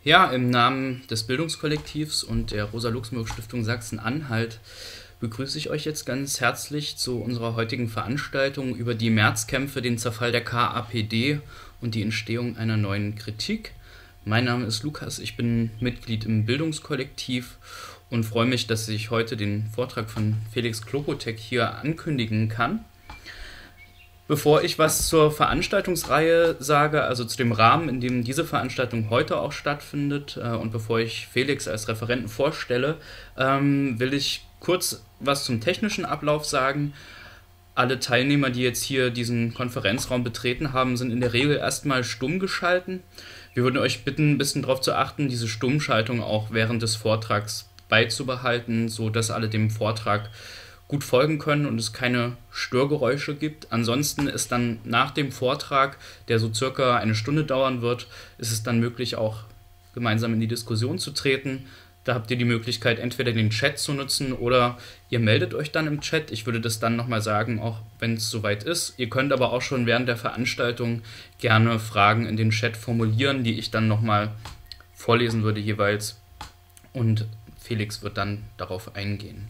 Ja, im Namen des Bildungskollektivs und der Rosa-Luxemburg-Stiftung Sachsen-Anhalt begrüße ich euch jetzt ganz herzlich zu unserer heutigen Veranstaltung über die Märzkämpfe, den Zerfall der KAPD und die Entstehung einer neuen Kritik. Mein Name ist Lukas, ich bin Mitglied im Bildungskollektiv und freue mich, dass ich heute den Vortrag von Felix Klopotek hier ankündigen kann. Bevor ich was zur Veranstaltungsreihe sage, also zu dem Rahmen, in dem diese Veranstaltung heute auch stattfindet, und bevor ich Felix als Referenten vorstelle, will ich kurz was zum technischen Ablauf sagen. Alle Teilnehmer, die jetzt hier diesen Konferenzraum betreten haben, sind in der Regel erstmal stumm geschalten. Wir würden euch bitten, ein bisschen darauf zu achten, diese Stummschaltung auch während des Vortrags beizubehalten, sodass alle dem Vortrag gut folgen können und es keine Störgeräusche gibt. Ansonsten ist dann nach dem Vortrag, der so circa eine Stunde dauern wird, ist es dann möglich, auch gemeinsam in die Diskussion zu treten. Da habt ihr die Möglichkeit, entweder den Chat zu nutzen oder ihr meldet euch dann im Chat. Ich würde das dann nochmal sagen, auch wenn es soweit ist. Ihr könnt aber auch schon während der Veranstaltung gerne Fragen in den Chat formulieren, die ich dann nochmal vorlesen würde jeweils. Und Felix wird dann darauf eingehen.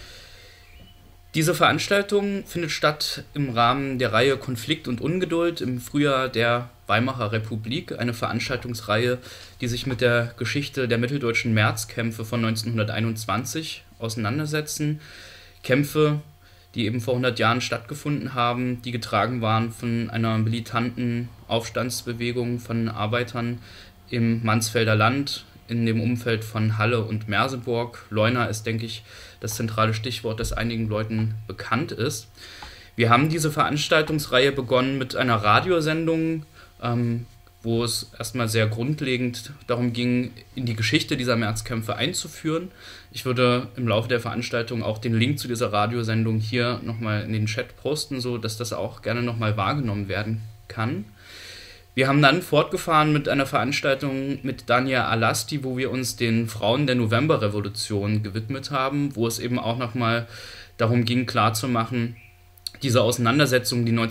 Diese Veranstaltung findet statt im Rahmen der Reihe Konflikt und Ungeduld im Frühjahr der Weimarer Republik, eine Veranstaltungsreihe, die sich mit der Geschichte der mitteldeutschen Märzkämpfe von 1921 auseinandersetzen. Kämpfe, die eben vor 100 Jahren stattgefunden haben, die getragen waren von einer militanten Aufstandsbewegung von Arbeitern im Mansfelder Land, in dem Umfeld von Halle und Merseburg. Leuna ist, denke ich, das zentrale Stichwort, das einigen Leuten bekannt ist. Wir haben diese Veranstaltungsreihe begonnen mit einer Radiosendung, wo es erstmal sehr grundlegend darum ging, in die Geschichte dieser Märzkämpfe einzuführen. Ich würde im Laufe der Veranstaltung auch den Link zu dieser Radiosendung hier nochmal in den Chat posten, sodass das auch gerne nochmal wahrgenommen werden kann. Wir haben dann fortgefahren mit einer Veranstaltung mit Dania Alasti, wo wir uns den Frauen der Novemberrevolution gewidmet haben, wo es eben auch nochmal darum ging, klarzumachen, diese Auseinandersetzungen, die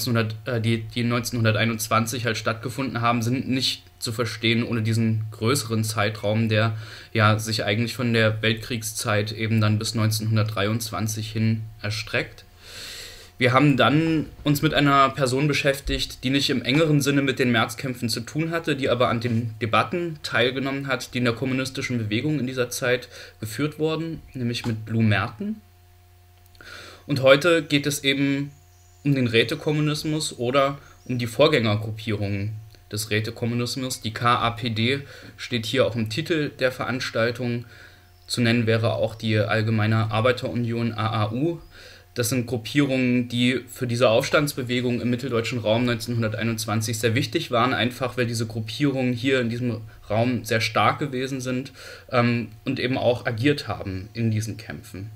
1921 halt stattgefunden haben, sind nicht zu verstehen ohne diesen größeren Zeitraum, der ja sich eigentlich von der Weltkriegszeit eben dann bis 1923 hin erstreckt. Wir haben dann uns mit einer Person beschäftigt, die nicht im engeren Sinne mit den Märzkämpfen zu tun hatte, die aber an den Debatten teilgenommen hat, die in der kommunistischen Bewegung in dieser Zeit geführt wurden, nämlich mit Lou Merten. Und heute geht es eben um den Rätekommunismus oder um die Vorgängergruppierungen des Rätekommunismus. Die KAPD steht hier auch im Titel der Veranstaltung. Zu nennen wäre auch die Allgemeine Arbeiterunion AAU. Das sind Gruppierungen, die für diese Aufstandsbewegung im mitteldeutschen Raum 1921 sehr wichtig waren, einfach weil diese Gruppierungen hier in diesem Raum sehr stark gewesen sind und eben auch agiert haben in diesen Kämpfen.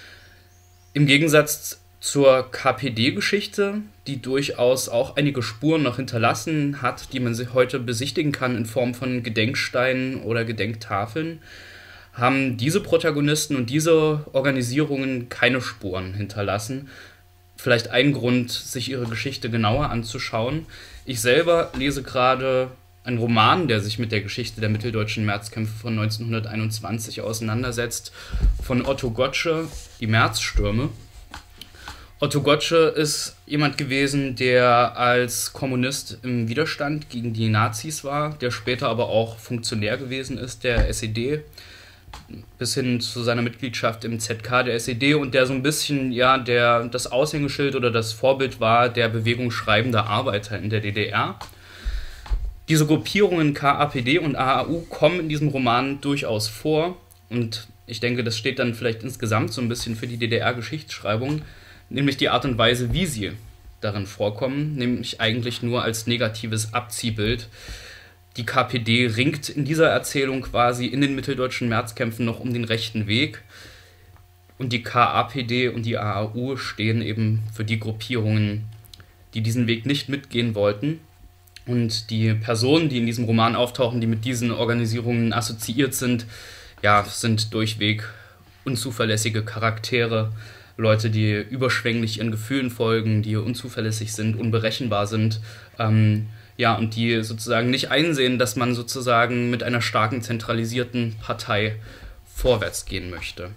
Im Gegensatz zur KPD-Geschichte, die durchaus auch einige Spuren noch hinterlassen hat, die man sich heute besichtigen kann in Form von Gedenksteinen oder Gedenktafeln, haben diese Protagonisten und diese Organisierungen keine Spuren hinterlassen. Vielleicht ein Grund, sich ihre Geschichte genauer anzuschauen. Ich selber lese gerade einen Roman, der sich mit der Geschichte der mitteldeutschen Märzkämpfe von 1921 auseinandersetzt, von Otto Gotsche, Die Märzstürme. Otto Gotsche ist jemand gewesen, der als Kommunist im Widerstand gegen die Nazis war, der später aber auch Funktionär gewesen ist, der SED, bis hin zu seiner Mitgliedschaft im ZK der SED und der so ein bisschen ja das Aushängeschild oder das Vorbild war der Bewegung schreibender Arbeiter in der DDR. Diese Gruppierungen KAPD und AAU kommen in diesem Roman durchaus vor und ich denke, das steht dann vielleicht insgesamt so ein bisschen für die DDR-Geschichtsschreibung, nämlich die Art und Weise, wie sie darin vorkommen, nämlich eigentlich nur als negatives Abziehbild. Die KPD ringt in dieser Erzählung quasi in den mitteldeutschen Märzkämpfen noch um den rechten Weg. Und die KAPD und die AAU stehen eben für die Gruppierungen, die diesen Weg nicht mitgehen wollten. Und die Personen, die in diesem Roman auftauchen, die mit diesen Organisierungen assoziiert sind, ja, sind durchweg unzuverlässige Charaktere. Leute, die überschwänglich ihren Gefühlen folgen, die unzuverlässig sind, unberechenbar sind, Ja, und die sozusagen nicht einsehen, dass man sozusagen mit einer starken zentralisierten Partei vorwärts gehen möchte.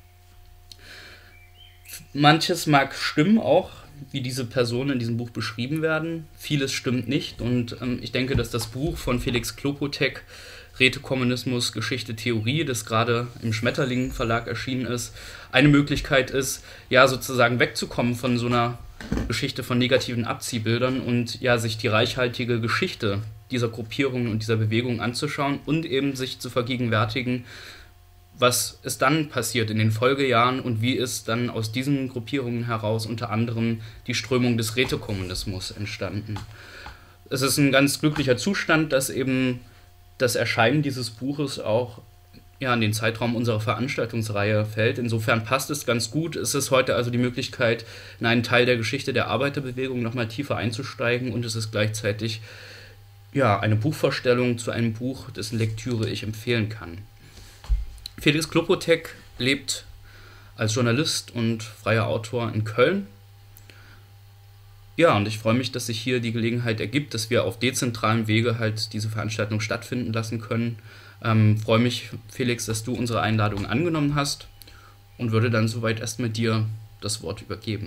Manches mag stimmen auch, wie diese Personen in diesem Buch beschrieben werden. Vieles stimmt nicht. Und ich denke, dass das Buch von Felix Klopotek, Rätekommunismus, Geschichte, Theorie, das gerade im Schmetterling Verlag erschienen ist, eine Möglichkeit ist, ja, sozusagen wegzukommen von so einer Geschichte von negativen Abziehbildern und ja, sich die reichhaltige Geschichte dieser Gruppierungen und dieser Bewegung anzuschauen und eben sich zu vergegenwärtigen, was ist dann passiert in den Folgejahren und wie ist dann aus diesen Gruppierungen heraus unter anderem die Strömung des Rätekommunismus entstanden. Es ist ein ganz glücklicher Zustand, dass eben das Erscheinen dieses Buches auch ja, in den Zeitraum unserer Veranstaltungsreihe fällt. Insofern passt es ganz gut. Es ist heute also die Möglichkeit, in einen Teil der Geschichte der Arbeiterbewegung nochmal tiefer einzusteigen und es ist gleichzeitig ja, eine Buchvorstellung zu einem Buch, dessen Lektüre ich empfehlen kann. Felix Klopotek lebt als Journalist und freier Autor in Köln. Ja, und ich freue mich, dass sich hier die Gelegenheit ergibt, dass wir auf dezentralen Wege halt diese Veranstaltung stattfinden lassen können. Freue mich, Felix, dass du unsere Einladung angenommen hast und würde dann soweit erstmal dir das Wort übergeben.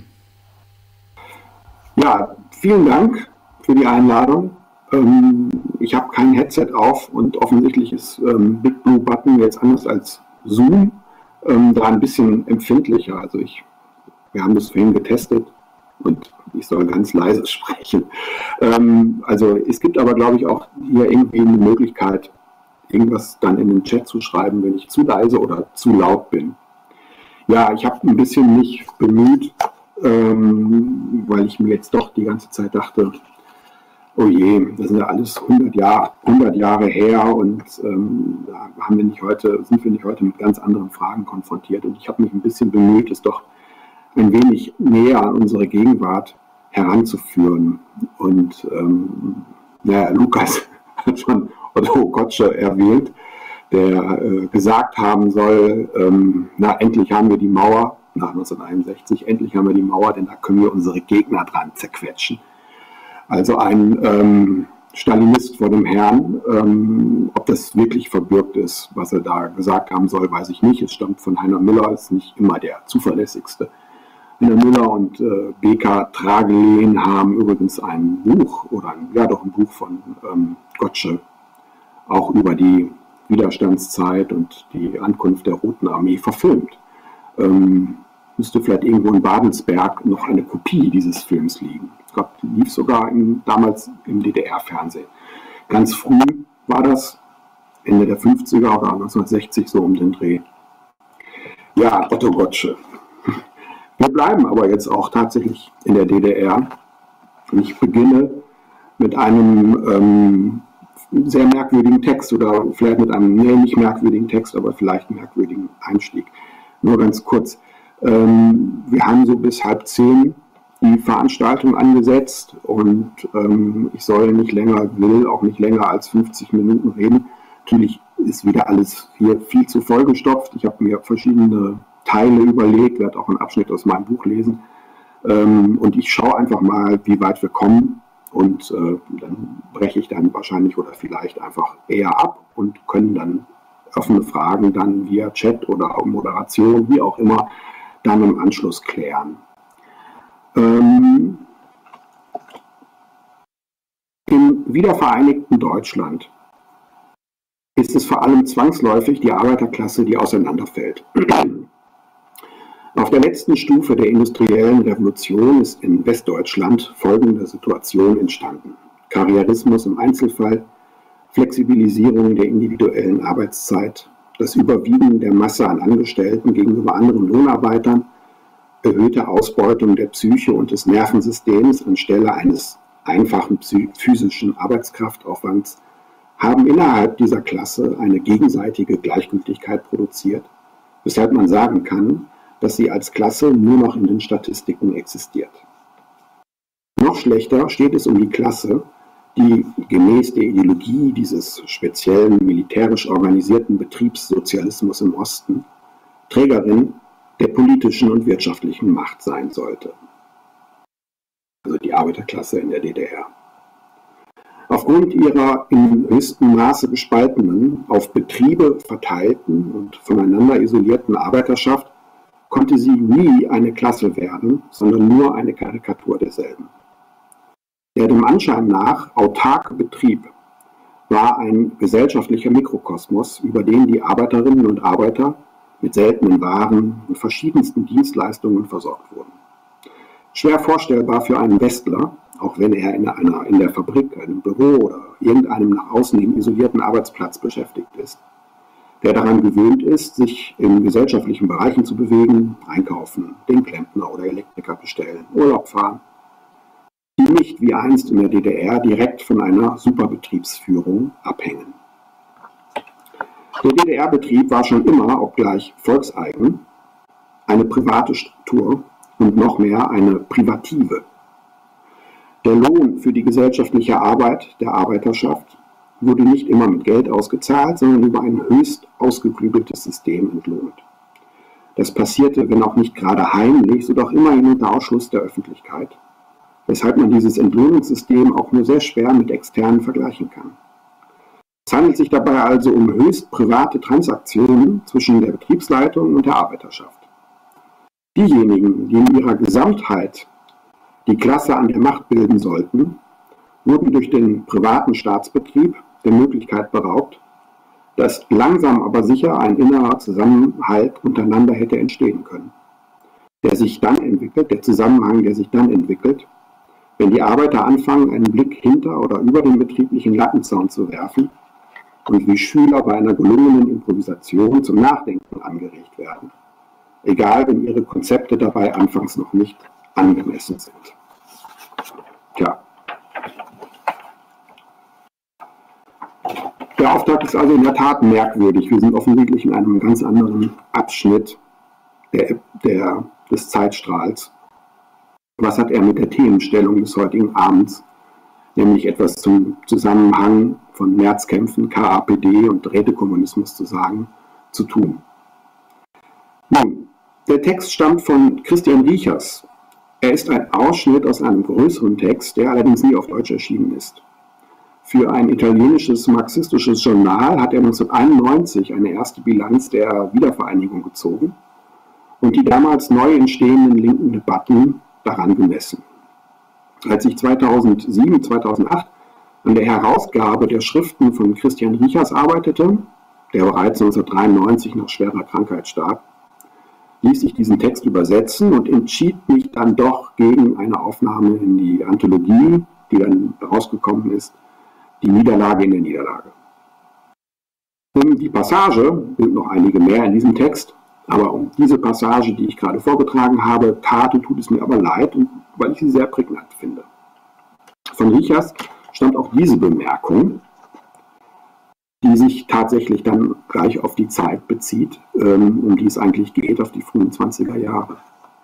Ja, vielen Dank für die Einladung. Ich habe kein Headset auf und offensichtlich ist Big Blue Button jetzt anders als Zoom da ein bisschen empfindlicher. Also wir haben das vorhin getestet und ich soll ganz leise sprechen. Also es gibt aber, glaube ich, auch hier irgendwie eine Möglichkeit, irgendwas dann in den Chat zu schreiben, wenn ich zu leise oder zu laut bin. Ja, ich habe ein bisschen mich bemüht, weil ich mir jetzt doch die ganze Zeit dachte, oh je, das sind ja alles 100 Jahre her und da sind wir nicht heute mit ganz anderen Fragen konfrontiert. Und ich habe mich ein bisschen bemüht, es doch ein wenig näher an unsere Gegenwart heranzuführen. Und Lukas hat schon Otto Gottschalk erwähnt, der gesagt haben soll, endlich haben wir die Mauer, nach 1961, endlich haben wir die Mauer, denn da können wir unsere Gegner dran zerquetschen. Also ein Stalinist vor dem Herrn, ob das wirklich verbürgt ist, was er da gesagt haben soll, weiß ich nicht. Es stammt von Heiner Müller, ist nicht immer der zuverlässigste. Heiner Müller und B.K. Tragelehn haben übrigens ein Buch, ein Buch von Gottschalk, auch über die Widerstandszeit und die Ankunft der Roten Armee verfilmt. Müsste vielleicht irgendwo in Babelsberg noch eine Kopie dieses Films liegen. Ich glaube, die lief sogar damals im DDR-Fernsehen. Ganz früh war das, Ende der 50er oder 1960, so um den Dreh. Ja, Otto Gottschalk. Wir bleiben aber jetzt auch tatsächlich in der DDR. Und ich beginne mit einem sehr merkwürdigen Text oder vielleicht mit einem, nicht merkwürdigen Text, aber vielleicht merkwürdigen Einstieg. Nur ganz kurz. Wir haben so bis 9:30 die Veranstaltung angesetzt und ich will auch nicht länger als 50 Minuten reden. Natürlich ist wieder alles hier viel zu vollgestopft. Ich habe mir verschiedene Teile überlegt, werde auch einen Abschnitt aus meinem Buch lesen und ich schaue einfach mal, wie weit wir kommen und dann breche ich dann wahrscheinlich oder vielleicht einfach eher ab und können dann offene Fragen dann via Chat oder Moderation, wie auch immer, dann im Anschluss klären. Im wiedervereinigten Deutschland ist es vor allem zwangsläufig die Arbeiterklasse, die auseinanderfällt. Auf der letzten Stufe der industriellen Revolution ist in Westdeutschland folgende Situation entstanden. Karrierismus im Einzelfall, Flexibilisierung der individuellen Arbeitszeit, das Überwiegen der Masse an Angestellten gegenüber anderen Lohnarbeitern, erhöhte Ausbeutung der Psyche und des Nervensystems anstelle eines einfachen physischen Arbeitskraftaufwands haben innerhalb dieser Klasse eine gegenseitige Gleichgültigkeit produziert, weshalb man sagen kann, dass sie als Klasse nur noch in den Statistiken existiert. Noch schlechter steht es um die Klasse, die gemäß der Ideologie dieses speziellen militärisch organisierten Betriebssozialismus im Osten Trägerin der politischen und wirtschaftlichen Macht sein sollte. Also die Arbeiterklasse in der DDR. Aufgrund ihrer in höchstem Maße gespaltenen, auf Betriebe verteilten und voneinander isolierten Arbeiterschaft konnte sie nie eine Klasse werden, sondern nur eine Karikatur derselben. Der dem Anschein nach autarke Betrieb war ein gesellschaftlicher Mikrokosmos, über den die Arbeiterinnen und Arbeiter mit seltenen Waren und verschiedensten Dienstleistungen versorgt wurden. Schwer vorstellbar für einen Westler, auch wenn er in der Fabrik, einem Büro oder irgendeinem nach außen hin isolierten Arbeitsplatz beschäftigt ist, der daran gewöhnt ist, sich in gesellschaftlichen Bereichen zu bewegen, einkaufen, den Klempner oder Elektriker bestellen, Urlaub fahren, die nicht wie einst in der DDR direkt von einer Superbetriebsführung abhängen. Der DDR-Betrieb war schon immer, obgleich volkseigen, eine private Struktur und noch mehr eine privative. Der Lohn für die gesellschaftliche Arbeit der Arbeiterschaft wurde nicht immer mit Geld ausgezahlt, sondern über ein höchst ausgeklügeltes System entlohnt. Das passierte, wenn auch nicht gerade heimlich, so doch immerhin unter Ausschluss der Öffentlichkeit, weshalb man dieses Entlohnungssystem auch nur sehr schwer mit externen vergleichen kann. Es handelt sich dabei also um höchst private Transaktionen zwischen der Betriebsleitung und der Arbeiterschaft. Diejenigen, die in ihrer Gesamtheit die Klasse an der Macht bilden sollten, wurden durch den privaten Staatsbetrieb der Möglichkeit beraubt, dass langsam aber sicher ein innerer Zusammenhalt untereinander hätte entstehen können. Der Zusammenhang, der sich dann entwickelt, wenn die Arbeiter anfangen, einen Blick hinter oder über den betrieblichen Lattenzaun zu werfen und wie Schüler bei einer gelungenen Improvisation zum Nachdenken angeregt werden, egal wenn ihre Konzepte dabei anfangs noch nicht angemessen sind. Tja. Der Auftrag ist also in der Tat merkwürdig. Wir sind offensichtlich in einem ganz anderen Abschnitt des Zeitstrahls. Was hat er mit der Themenstellung des heutigen Abends, nämlich etwas zum Zusammenhang von Märzkämpfen, KAPD und Rätekommunismus zu sagen, zu tun? Nun, der Text stammt von Christian Riechers. Er ist ein Ausschnitt aus einem größeren Text, der allerdings nie auf Deutsch erschienen ist. Für ein italienisches marxistisches Journal hat er 1991 eine erste Bilanz der Wiedervereinigung gezogen und die damals neu entstehenden linken Debatten daran gemessen. Als ich 2007, 2008 an der Herausgabe der Schriften von Christian Riechers arbeitete, der bereits 1993 nach schwerer Krankheit starb, ließ ich diesen Text übersetzen und entschied mich dann doch gegen eine Aufnahme in die Anthologie, die dann herausgekommen ist, die Niederlage in der Niederlage. Um die Passage, sind noch einige mehr in diesem Text, aber um diese Passage, die ich gerade vorgetragen habe, tut es mir aber leid, weil ich sie sehr prägnant finde. Von Riechers stammt auch diese Bemerkung, die sich tatsächlich dann gleich auf die Zeit bezieht, um die es eigentlich geht, auf die frühen 20er Jahre.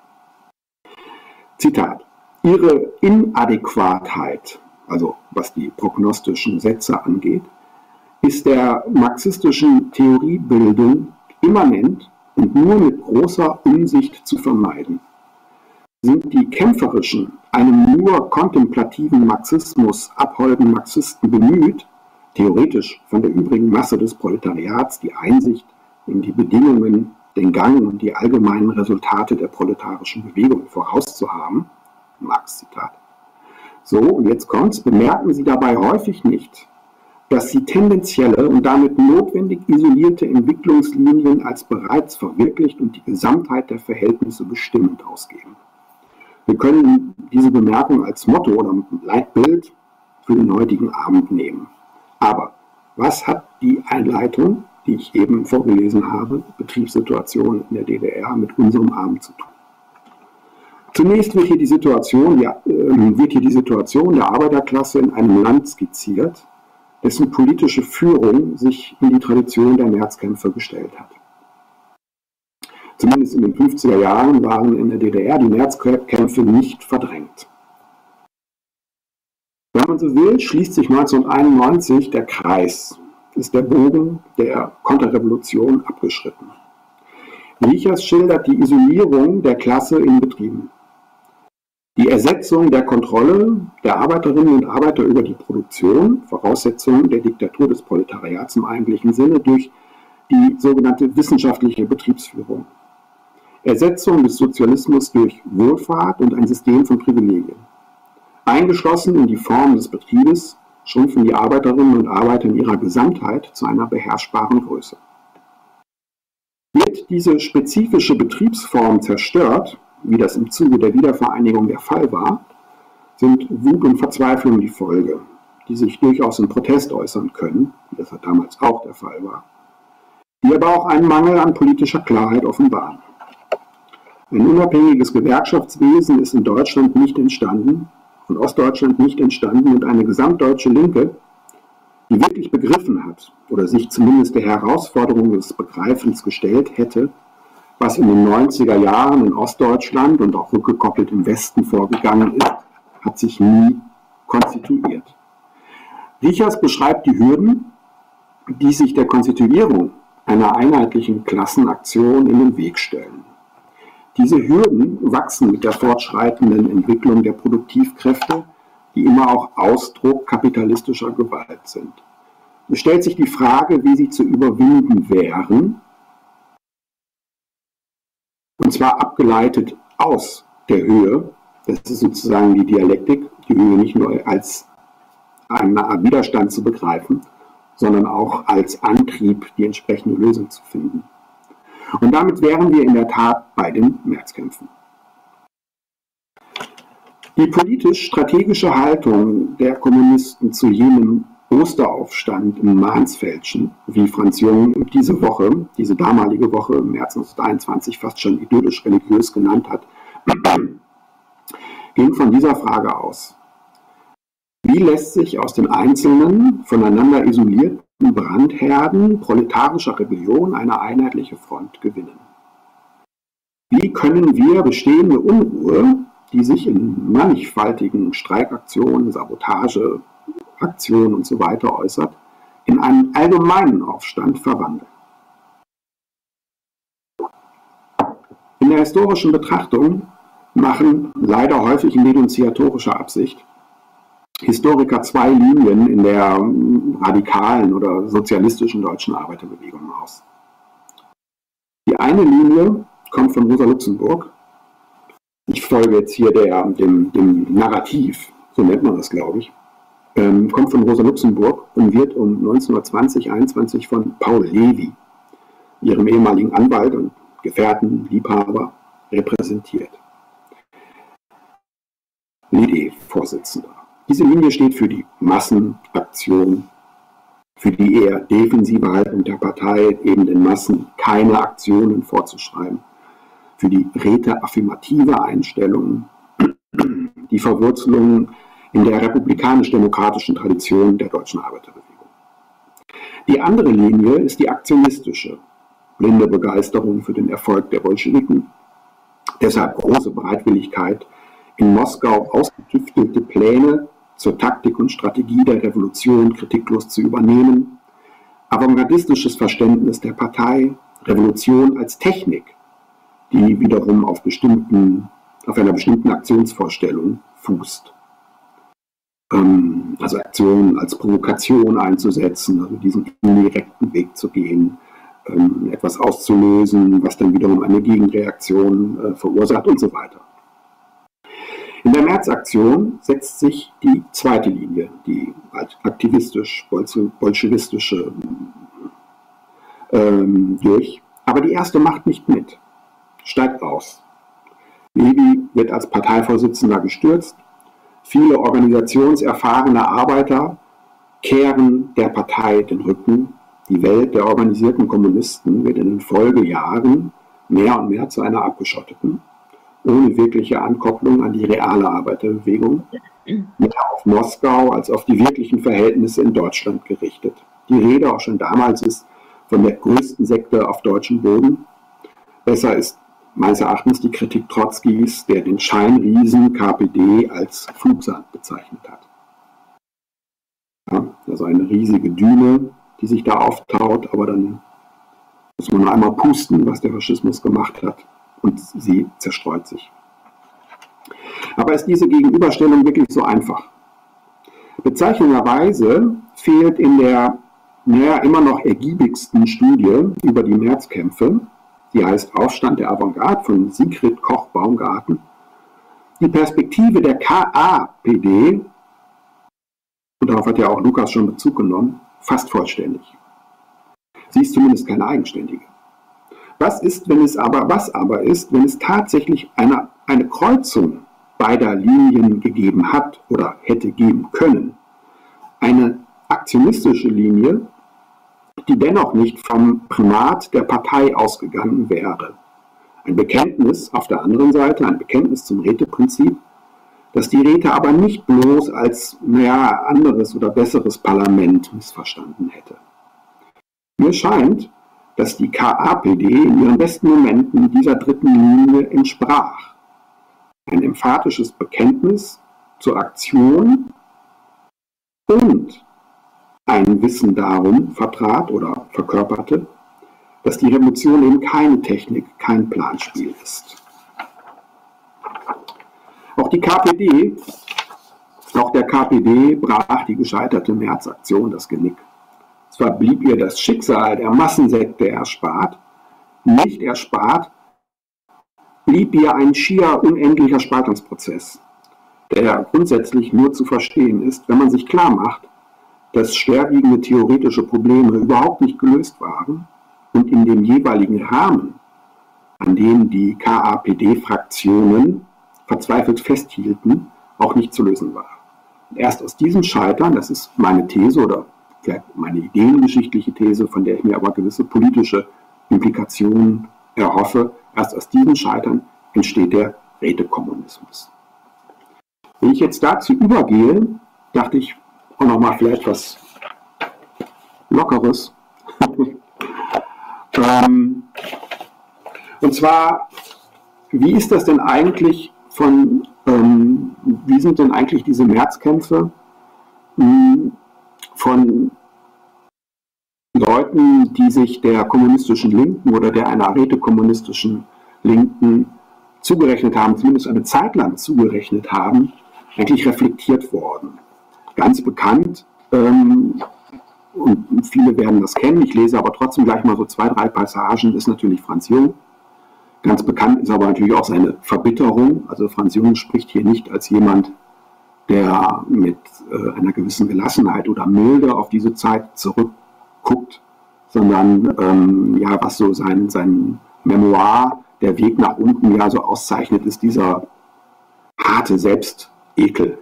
Zitat: Ihre Inadäquatheit, also was die prognostischen Sätze angeht, ist der marxistischen Theoriebildung immanent und nur mit großer Umsicht zu vermeiden. Sind die kämpferischen, einem nur kontemplativen Marxismus abholden Marxisten bemüht, theoretisch von der übrigen Masse des Proletariats die Einsicht in die Bedingungen, den Gang und die allgemeinen Resultate der proletarischen Bewegung vorauszuhaben, Marx Zitat. So, und jetzt kommt's, bemerken Sie dabei häufig nicht, dass Sie tendenzielle und damit notwendig isolierte Entwicklungslinien als bereits verwirklicht und die Gesamtheit der Verhältnisse bestimmend ausgeben. Wir können diese Bemerkung als Motto oder Leitbild für den heutigen Abend nehmen. Aber was hat die Einleitung, die ich eben vorgelesen habe, Betriebssituation in der DDR, mit unserem Abend zu tun? Zunächst wird hier die Situation der Arbeiterklasse in einem Land skizziert, dessen politische Führung sich in die Tradition der Märzkämpfe gestellt hat. Zumindest in den 50er Jahren waren in der DDR die Märzkämpfe nicht verdrängt. Wenn man so will, schließt sich 1991 der Kreis, ist der Bogen der Konterrevolution abgeschritten. Riechers schildert die Isolierung der Klasse in Betrieben. Die Ersetzung der Kontrolle der Arbeiterinnen und Arbeiter über die Produktion, Voraussetzung der Diktatur des Proletariats im eigentlichen Sinne, durch die sogenannte wissenschaftliche Betriebsführung. Ersetzung des Sozialismus durch Wohlfahrt und ein System von Privilegien. Eingeschlossen in die Form des Betriebes schrumpfen die Arbeiterinnen und Arbeiter in ihrer Gesamtheit zu einer beherrschbaren Größe. Wird diese spezifische Betriebsform zerstört, wie das im Zuge der Wiedervereinigung der Fall war, sind Wut und Verzweiflung die Folge, die sich durchaus in Protest äußern können, wie das damals auch der Fall war, die aber auch einen Mangel an politischer Klarheit offenbaren. Ein unabhängiges Gewerkschaftswesen ist in Deutschland nicht entstanden und Ostdeutschland nicht entstanden und eine gesamtdeutsche Linke, die wirklich begriffen hat oder sich zumindest der Herausforderung des Begreifens gestellt hätte, was in den 90er Jahren in Ostdeutschland und auch rückgekoppelt im Westen vorgegangen ist, hat sich nie konstituiert. Riechers beschreibt die Hürden, die sich der Konstituierung einer einheitlichen Klassenaktion in den Weg stellen. Diese Hürden wachsen mit der fortschreitenden Entwicklung der Produktivkräfte, die immer auch Ausdruck kapitalistischer Gewalt sind. Es stellt sich die Frage, wie sie zu überwinden wären, und zwar abgeleitet aus der Höhe, das ist sozusagen die Dialektik, die Höhe nicht nur als eine Art Widerstand zu begreifen, sondern auch als Antrieb, die entsprechende Lösung zu finden. Und damit wären wir in der Tat bei den Märzkämpfen. Die politisch-strategische Haltung der Kommunisten zu jenem Osteraufstand im Mansfeldchen, wie Franz Jung diese damalige Woche im März 1923 fast schon idyllisch religiös genannt hat, ging von dieser Frage aus. Wie lässt sich aus den einzelnen, voneinander isolierten Brandherden proletarischer Rebellion eine einheitliche Front gewinnen? Wie können wir bestehende Unruhe, die sich in mannigfaltigen Streikaktionen, Sabotageaktionen und so weiter äußert, in einen allgemeinen Aufstand verwandeln? In der historischen Betrachtung machen leider häufig in denunziatorischer Absicht Historiker zwei Linien in der radikalen oder sozialistischen deutschen Arbeiterbewegung aus. Die eine Linie kommt von Rosa Luxemburg. Ich folge jetzt hier dem Narrativ, so nennt man das, glaube ich. Kommt von Rosa Luxemburg und wird um 1920/21 von Paul Levi, ihrem ehemaligen Anwalt und Gefährten, Liebhaber, repräsentiert. LEDE-Vorsitzender. Diese Linie steht für die Massenaktion, für die eher defensive Haltung der Partei, eben den Massen keine Aktionen vorzuschreiben, für die räteaffirmative Einstellung, die Verwurzelung in der republikanisch-demokratischen Tradition der deutschen Arbeiterbewegung. Die andere Linie ist die aktionistische, blinde Begeisterung für den Erfolg der Bolschewiken, deshalb große Bereitwilligkeit, in Moskau ausgetüftelte Pläne zur Taktik und Strategie der Revolution kritiklos zu übernehmen, avantgardistisches Verständnis der Partei, Revolution als Technik, die wiederum auf einer bestimmten Aktionsvorstellung fußt. Also Aktionen als Provokation einzusetzen, also diesen indirekten Weg zu gehen, etwas auszulösen, was dann wiederum eine Gegenreaktion verursacht und so weiter. In der Märzaktion setzt sich die zweite Linie, die aktivistisch-bolschewistische, durch. Aber die erste macht nicht mit, steigt aus. Levi wird als Parteivorsitzender gestürzt. Viele organisationserfahrene Arbeiter kehren der Partei den Rücken. Die Welt der organisierten Kommunisten wird in den Folgejahren mehr und mehr zu einer abgeschotteten, ohne wirkliche Ankopplung an die reale Arbeiterbewegung, mehr auf Moskau als auf die wirklichen Verhältnisse in Deutschland gerichtet. Die Rede auch schon damals ist von der größten Sekte auf deutschem Boden. Besser ist meines Erachtens die Kritik Trotzkis, der den Scheinriesen KPD als Flugsand bezeichnet hat. Ja, also eine riesige Düne, die sich da auftaut, aber dann muss man nur einmal pusten, was der Faschismus gemacht hat. Und sie zerstreut sich. Aber ist diese Gegenüberstellung wirklich so einfach? Bezeichnenderweise fehlt in der immer noch ergiebigsten Studie über die Märzkämpfe, die heißt Aufstand der Avantgarde von Sigrid Koch-Baumgarten, die Perspektive der KAPD, und darauf hat ja auch Lukas schon Bezug genommen, fast vollständig. Sie ist zumindest keine eigenständige. Was aber ist, wenn es tatsächlich eine Kreuzung beider Linien gegeben hat oder hätte geben können? Eine aktionistische Linie, die dennoch nicht vom Primat der Partei ausgegangen wäre. Ein Bekenntnis auf der anderen Seite, ein Bekenntnis zum Räteprinzip, das die Räte aber nicht bloß als anderes oder besseres Parlament missverstanden hätte. Mir scheint, dass die KAPD in ihren besten Momenten dieser dritten Linie entsprach. Ein emphatisches Bekenntnis zur Aktion und ein Wissen darum vertrat oder verkörperte, dass die Revolution eben keine Technik, kein Planspiel ist. Auch der KPD brach die gescheiterte Märzaktion das Genick. Zwar blieb ihr das Schicksal der Massensekte erspart, nicht erspart blieb ihr ein schier unendlicher Spaltungsprozess, der grundsätzlich nur zu verstehen ist, wenn man sich klar macht, dass schwerwiegende theoretische Probleme überhaupt nicht gelöst waren und in dem jeweiligen Rahmen, an dem die KAPD-Fraktionen verzweifelt festhielten, auch nicht zu lösen war. Und erst aus diesem Scheitern, das ist meine These oder vielleicht meine ideengeschichtliche These, von der ich mir aber gewisse politische Implikationen erhoffe, erst aus diesem Scheitern entsteht der Rätekommunismus. Wenn ich jetzt dazu übergehe, dachte ich auch nochmal vielleicht was Lockeres. Und zwar, wie ist das denn eigentlich wie sind denn eigentlich diese Märzkämpfe von Leuten, die sich der kommunistischen Linken oder der einer rätekommunistischen Linken zugerechnet haben, zumindest eine Zeit lang zugerechnet haben, eigentlich reflektiert worden. Ganz bekannt, und viele werden das kennen, ich lese aber trotzdem gleich mal so 2, 3 Passagen, ist natürlich Franz Jung. Ganz bekannt ist aber natürlich auch seine Verbitterung. Also Franz Jung spricht hier nicht als jemand, der mit einer gewissen Gelassenheit oder Milde auf diese Zeit zurückguckt, sondern was so sein Memoir, der Weg nach unten, ja so auszeichnet, ist dieser harte Selbstekel,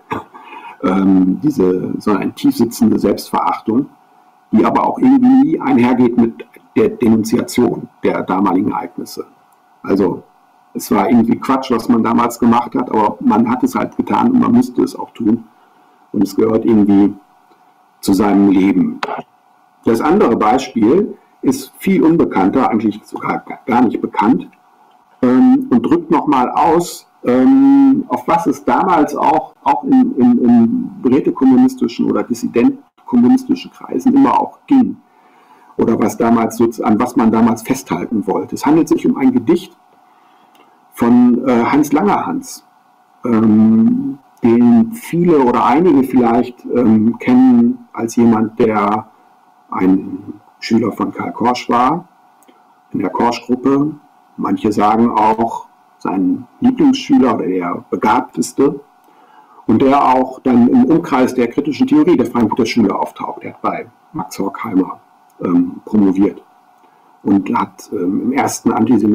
so eine tiefsitzende Selbstverachtung, die aber auch irgendwie nie einhergeht mit der Denunziation der damaligen Ereignisse. Also es war irgendwie Quatsch, was man damals gemacht hat, aber man hat es halt getan und man musste es auch tun. Und es gehört irgendwie zu seinem Leben. Das andere Beispiel ist viel unbekannter, eigentlich sogar gar nicht bekannt, und drückt nochmal aus, auf was es damals auch in rätekommunistischen oder dissidentkommunistischen Kreisen immer auch ging. Oder an was man damals festhalten wollte. Es handelt sich um ein Gedicht von Hans Langerhans, den viele oder einige vielleicht kennen als jemand, der ein Schüler von Karl Korsch war, in der Korsch-Gruppe. Manche sagen auch sein Lieblingsschüler oder der begabteste. Und der auch dann im Umkreis der kritischen Theorie der Frankfurter Schule auftaucht. Er hat bei Max Horkheimer promoviert und hat im ersten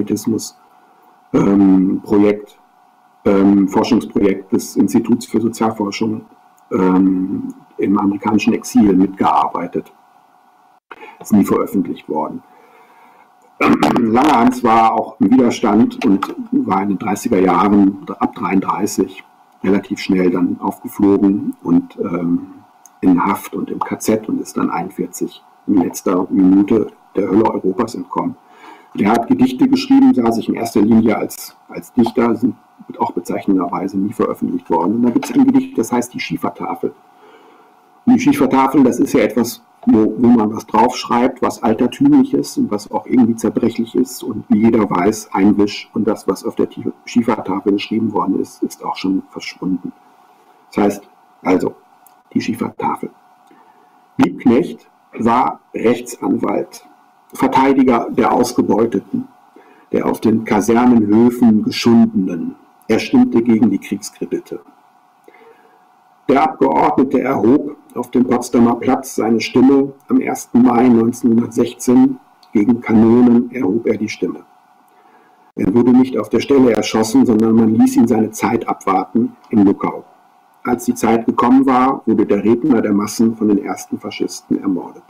Forschungsprojekt des Instituts für Sozialforschung im amerikanischen Exil mitgearbeitet. Ist nie veröffentlicht worden. Langerhans war auch im Widerstand und war in den 30er Jahren, ab 1933, relativ schnell dann aufgeflogen und in Haft und im KZ und ist dann 1941 in letzter Minute der Hölle Europas entkommen. Der hat Gedichte geschrieben, sah sich in erster Linie als Dichter, wird auch bezeichnenderweise nie veröffentlicht worden. Und da gibt es ein Gedicht, das heißt die Schiefertafel. Und die Schiefertafel, das ist ja etwas wo man was draufschreibt, was altertümlich ist und was auch irgendwie zerbrechlich ist. Und wie jeder weiß, ein Wisch und das, was auf der Schiefertafel geschrieben worden ist, ist auch schon verschwunden. Das heißt also, die Schiefertafel. Liebknecht war Rechtsanwalt, Verteidiger der Ausgebeuteten, der auf den Kasernenhöfen Geschundenen. Er stimmte gegen die Kriegskredite. Der Abgeordnete erhob auf dem Potsdamer Platz seine Stimme. Am 1. Mai 1916 gegen Kanonen erhob er die Stimme. Er wurde nicht auf der Stelle erschossen, sondern man ließ ihn seine Zeit abwarten in Luckau. Als die Zeit gekommen war, wurde der Redner der Massen von den ersten Faschisten ermordet.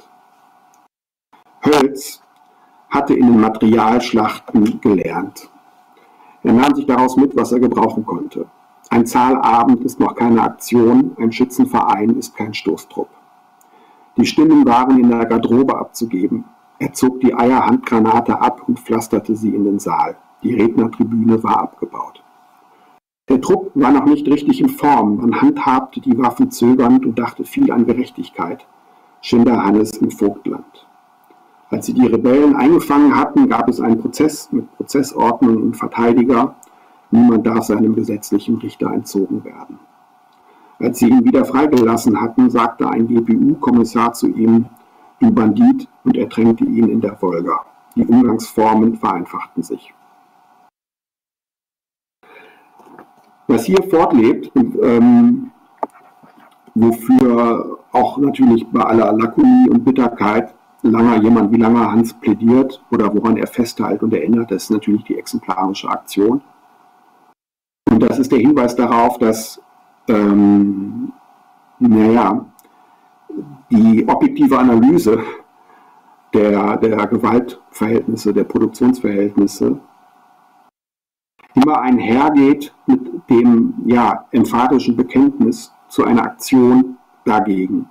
Hölz hatte in den Materialschlachten gelernt. Er nahm sich daraus mit, was er gebrauchen konnte. Ein Zahlabend ist noch keine Aktion, ein Schützenverein ist kein Stoßtrupp. Die Stimmen waren in der Garderobe abzugeben. Er zog die Eierhandgranate ab und pflasterte sie in den Saal. Die Rednertribüne war abgebaut. Der Trupp war noch nicht richtig in Form. Man handhabte die Waffen zögernd und dachte viel an Gerechtigkeit. Schinderhannes im Vogtland. Als sie die Rebellen eingefangen hatten, gab es einen Prozess mit Prozessordnung und Verteidiger. Niemand darf seinem gesetzlichen Richter entzogen werden. Als sie ihn wieder freigelassen hatten, sagte ein GPU-Kommissar zu ihm, du Bandit, und ertränkte ihn in der Wolga. Die Umgangsformen vereinfachten sich. Was hier fortlebt und wofür auch natürlich bei aller Lakonie und Bitterkeit jemand wie Langerhans plädiert oder woran er festhält und erinnert, das ist natürlich die exemplarische Aktion. Und das ist der Hinweis darauf, dass die objektive Analyse der Gewaltverhältnisse, der Produktionsverhältnisse immer einhergeht mit dem emphatischen Bekenntnis zu einer Aktion dagegen.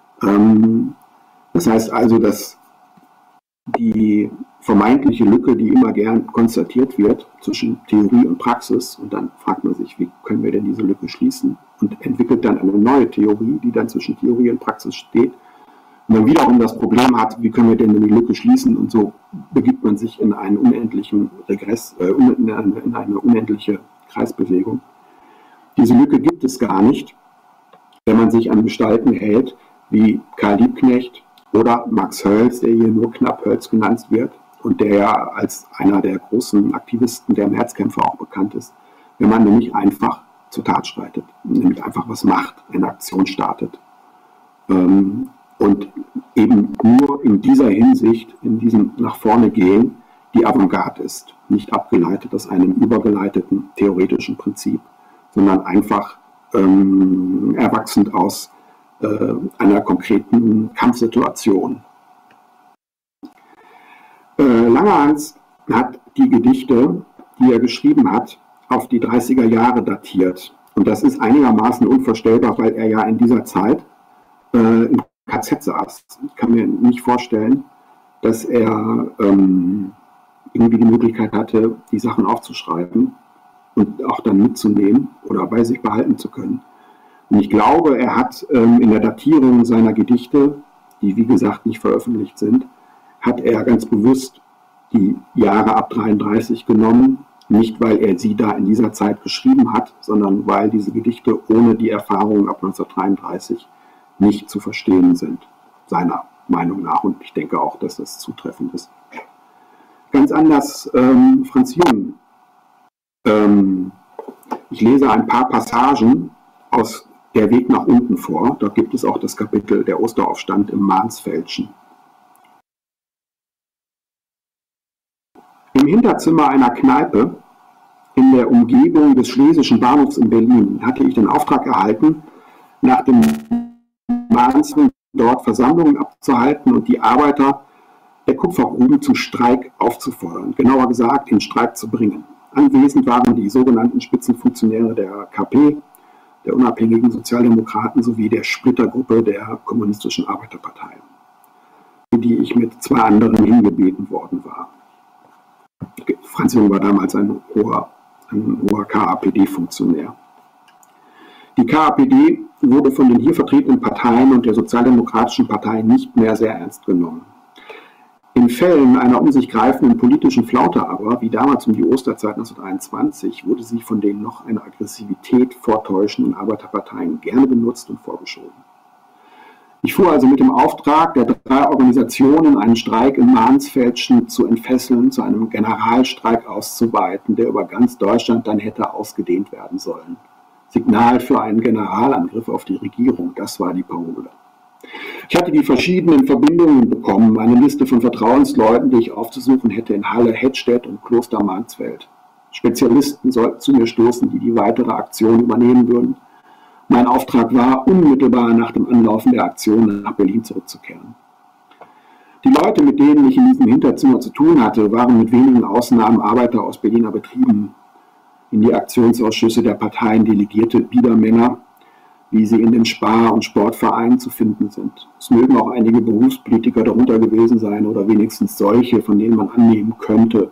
Das heißt also, dass die vermeintliche Lücke, die immer gern konstatiert wird zwischen Theorie und Praxis, und dann fragt man sich, wie können wir denn diese Lücke schließen, und entwickelt dann eine neue Theorie, die dann zwischen Theorie und Praxis steht, und dann wiederum das Problem hat, wie können wir denn die Lücke schließen, und so begibt man sich in einen unendlichen Regress, in eine unendliche Kreisbewegung. Diese Lücke gibt es gar nicht, wenn man sich an Gestalten hält, wie Karl Liebknecht oder Max Hölz, der hier nur knapp Hölz genannt wird und der ja als einer der großen Aktivisten der Märzkämpfer auch bekannt ist, wenn man nämlich einfach zur Tat schreitet, nämlich einfach was macht, eine Aktion startet. Und eben nur in dieser Hinsicht, in diesem nach vorne gehen, die Avantgarde ist, nicht abgeleitet aus einem übergeleiteten theoretischen Prinzip, sondern einfach erwachsend aus einer konkreten Kampfsituation. Langerhans hat die Gedichte, die er geschrieben hat, auf die 30er Jahre datiert. Und das ist einigermaßen unvorstellbar, weil er ja in dieser Zeit im KZ saß. Ich kann mir nicht vorstellen, dass er irgendwie die Möglichkeit hatte, die Sachen aufzuschreiben und auch dann mitzunehmen oder bei sich behalten zu können. Und ich glaube, er hat in der Datierung seiner Gedichte, die wie gesagt nicht veröffentlicht sind, hat er ganz bewusst die Jahre ab 33 genommen, nicht weil er sie da in dieser Zeit geschrieben hat, sondern weil diese Gedichte ohne die Erfahrungen ab 1933 nicht zu verstehen sind, seiner Meinung nach. Und ich denke auch, dass das zutreffend ist. Ganz anders Franz Jung. Ich lese ein paar Passagen aus Der Weg nach unten vor. Dort gibt es auch das Kapitel Der Osteraufstand im Mansfeldschen. Im Hinterzimmer einer Kneipe in der Umgebung des Schlesischen Bahnhofs in Berlin hatte ich den Auftrag erhalten, nach dem Mansfeld dort Versammlungen abzuhalten und die Arbeiter der Kupfergruben zum Streik aufzufordern, genauer gesagt, den Streik zu bringen. Anwesend waren die sogenannten Spitzenfunktionäre der KP, der unabhängigen Sozialdemokraten sowie der Splittergruppe der Kommunistischen Arbeiterpartei, für die ich mit zwei anderen hingebeten worden war. Franz Jung war damals ein hoher KAPD-Funktionär. Die KAPD wurde von den hier vertretenen Parteien und der Sozialdemokratischen Partei nicht mehr sehr ernst genommen. In Fällen einer um sich greifenden politischen Flaute aber, wie damals um die Osterzeit 1921, wurde sie von den noch eine Aggressivität vortäuschenden Arbeiterparteien gerne benutzt und vorgeschoben. Ich fuhr also mit dem Auftrag der 3 Organisationen, einen Streik in Mansfeldchen zu entfesseln, zu einem Generalstreik auszuweiten, der über ganz Deutschland dann hätte ausgedehnt werden sollen. Signal für einen Generalangriff auf die Regierung, das war die Parole. Ich hatte die verschiedenen Verbindungen bekommen, eine Liste von Vertrauensleuten, die ich aufzusuchen hätte in Halle, Hettstedt und Kloster Mansfeld. Spezialisten sollten zu mir stoßen, die die weitere Aktion übernehmen würden. Mein Auftrag war, unmittelbar nach dem Anlaufen der Aktion nach Berlin zurückzukehren. Die Leute, mit denen ich in diesem Hinterzimmer zu tun hatte, waren mit wenigen Ausnahmen Arbeiter aus Berliner Betrieben, in die Aktionsausschüsse der Parteien delegierte Biedermänner, wie sie in den Spar- und Sportvereinen zu finden sind. Es mögen auch einige Berufspolitiker darunter gewesen sein oder wenigstens solche, von denen man annehmen konnte,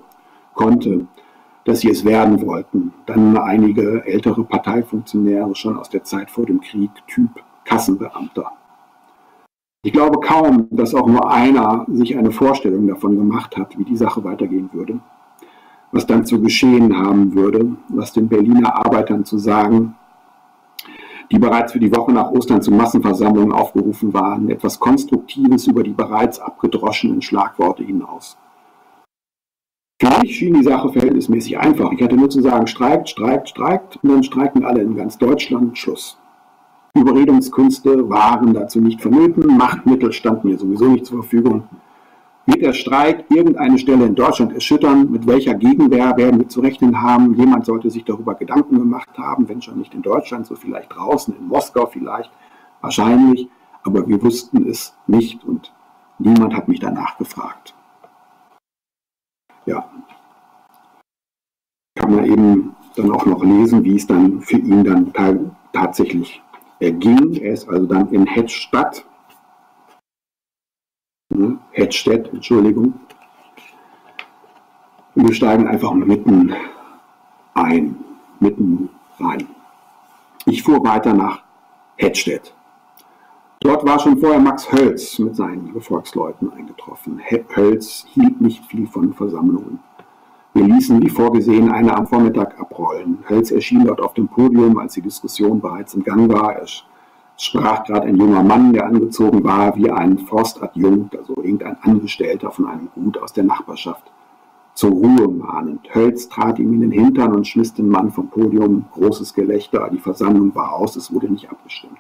dass sie es werden wollten. Dann einige ältere Parteifunktionäre schon aus der Zeit vor dem Krieg, Typ Kassenbeamter. Ich glaube kaum, dass auch nur einer sich eine Vorstellung davon gemacht hat, wie die Sache weitergehen würde, was dann zu geschehen haben würde, was den Berliner Arbeitern zu sagen, die bereits für die Woche nach Ostern zu Massenversammlungen aufgerufen waren, etwas Konstruktives über die bereits abgedroschenen Schlagworte hinaus. Für mich schien die Sache verhältnismäßig einfach. Ich hatte nur zu sagen, streikt, streikt, streikt, und dann streiken alle in ganz Deutschland, Schluss. Überredungskünste waren dazu nicht vonnöten, Machtmittel standen mir sowieso nicht zur Verfügung. Wird der Streik irgendeine Stelle in Deutschland erschüttern? Mit welcher Gegenwehr werden wir zu rechnen haben? Jemand sollte sich darüber Gedanken gemacht haben, wenn schon nicht in Deutschland, so vielleicht draußen, in Moskau vielleicht, wahrscheinlich. Aber wir wussten es nicht und niemand hat mich danach gefragt. Ja, kann man eben dann auch noch lesen, wie es dann für ihn dann tatsächlich ging. Er ist also dann in Hettstedt, Entschuldigung. Und wir steigen einfach mitten rein. Ich fuhr weiter nach Hettstedt. Dort war schon vorher Max Hölz mit seinen Gefolgsleuten eingetroffen. Hölz hielt nicht viel von Versammlungen. Wir ließen wie vorgesehen eine am Vormittag abrollen. Hölz erschien dort auf dem Podium, als die Diskussion bereits im Gang war. Es sprach gerade ein junger Mann, der angezogen war wie ein Forstadjunkt, also irgendein Angestellter von einem Gut aus der Nachbarschaft, zur Ruhe mahnend. Hölz trat ihm in den Hintern und schmiss den Mann vom Podium. Großes Gelächter, die Versammlung war aus, es wurde nicht abgestimmt.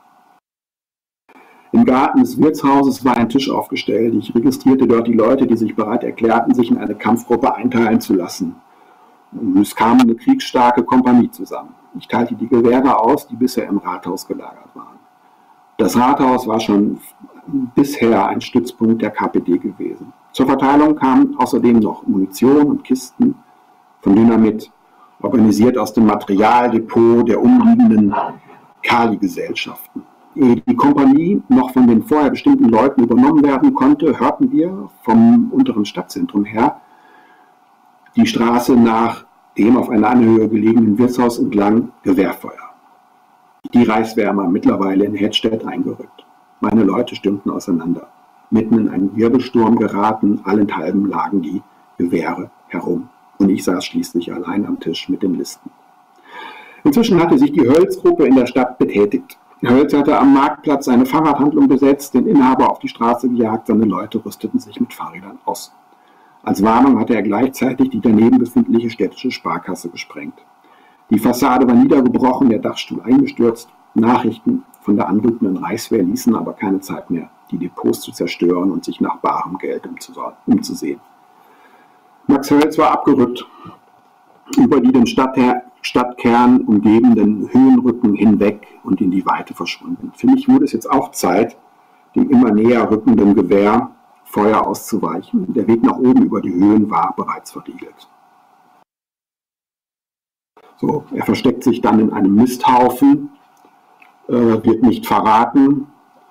Im Garten des Wirtshauses war ein Tisch aufgestellt. Ich registrierte dort die Leute, die sich bereit erklärten, sich in eine Kampfgruppe einteilen zu lassen. Es kam eine kriegsstarke Kompanie zusammen. Ich teilte die Gewehre aus, die bisher im Rathaus gelagert waren. Das Rathaus war schon bisher ein Stützpunkt der KPD gewesen. Zur Verteilung kamen außerdem noch Munition und Kisten von Dynamit, organisiert aus dem Materialdepot der umliegenden Kali-Gesellschaften. Ehe die Kompanie noch von den vorher bestimmten Leuten übernommen werden konnte, hörten wir vom unteren Stadtzentrum her die Straße nach dem auf einer Anhöhe gelegenen Wirtshaus entlang Gewehrfeuer. Die Reichswehr war mittlerweile in Hettstedt eingerückt. Meine Leute stürmten auseinander. Mitten in einen Wirbelsturm geraten, allenthalben lagen die Gewehre herum. Und ich saß schließlich allein am Tisch mit den Listen. Inzwischen hatte sich die Hölz-Gruppe in der Stadt betätigt. Hölz hatte am Marktplatz eine Fahrradhandlung besetzt, den Inhaber auf die Straße gejagt, seine Leute rüsteten sich mit Fahrrädern aus. Als Warnung hatte er gleichzeitig die daneben befindliche städtische Sparkasse gesprengt. Die Fassade war niedergebrochen, der Dachstuhl eingestürzt. Nachrichten von der anrückenden Reichswehr ließen aber keine Zeit mehr, die Depots zu zerstören und sich nach barem Geld umzusehen. Max Hölz war abgerückt, über die den Stadtkern umgebenden Höhenrücken hinweg und in die Weite verschwunden. Für mich wurde es jetzt auch Zeit, dem immer näher rückenden Gewehr Feuer auszuweichen. Der Weg nach oben über die Höhen war bereits verriegelt. So, er versteckt sich dann in einem Misthaufen, wird nicht verraten,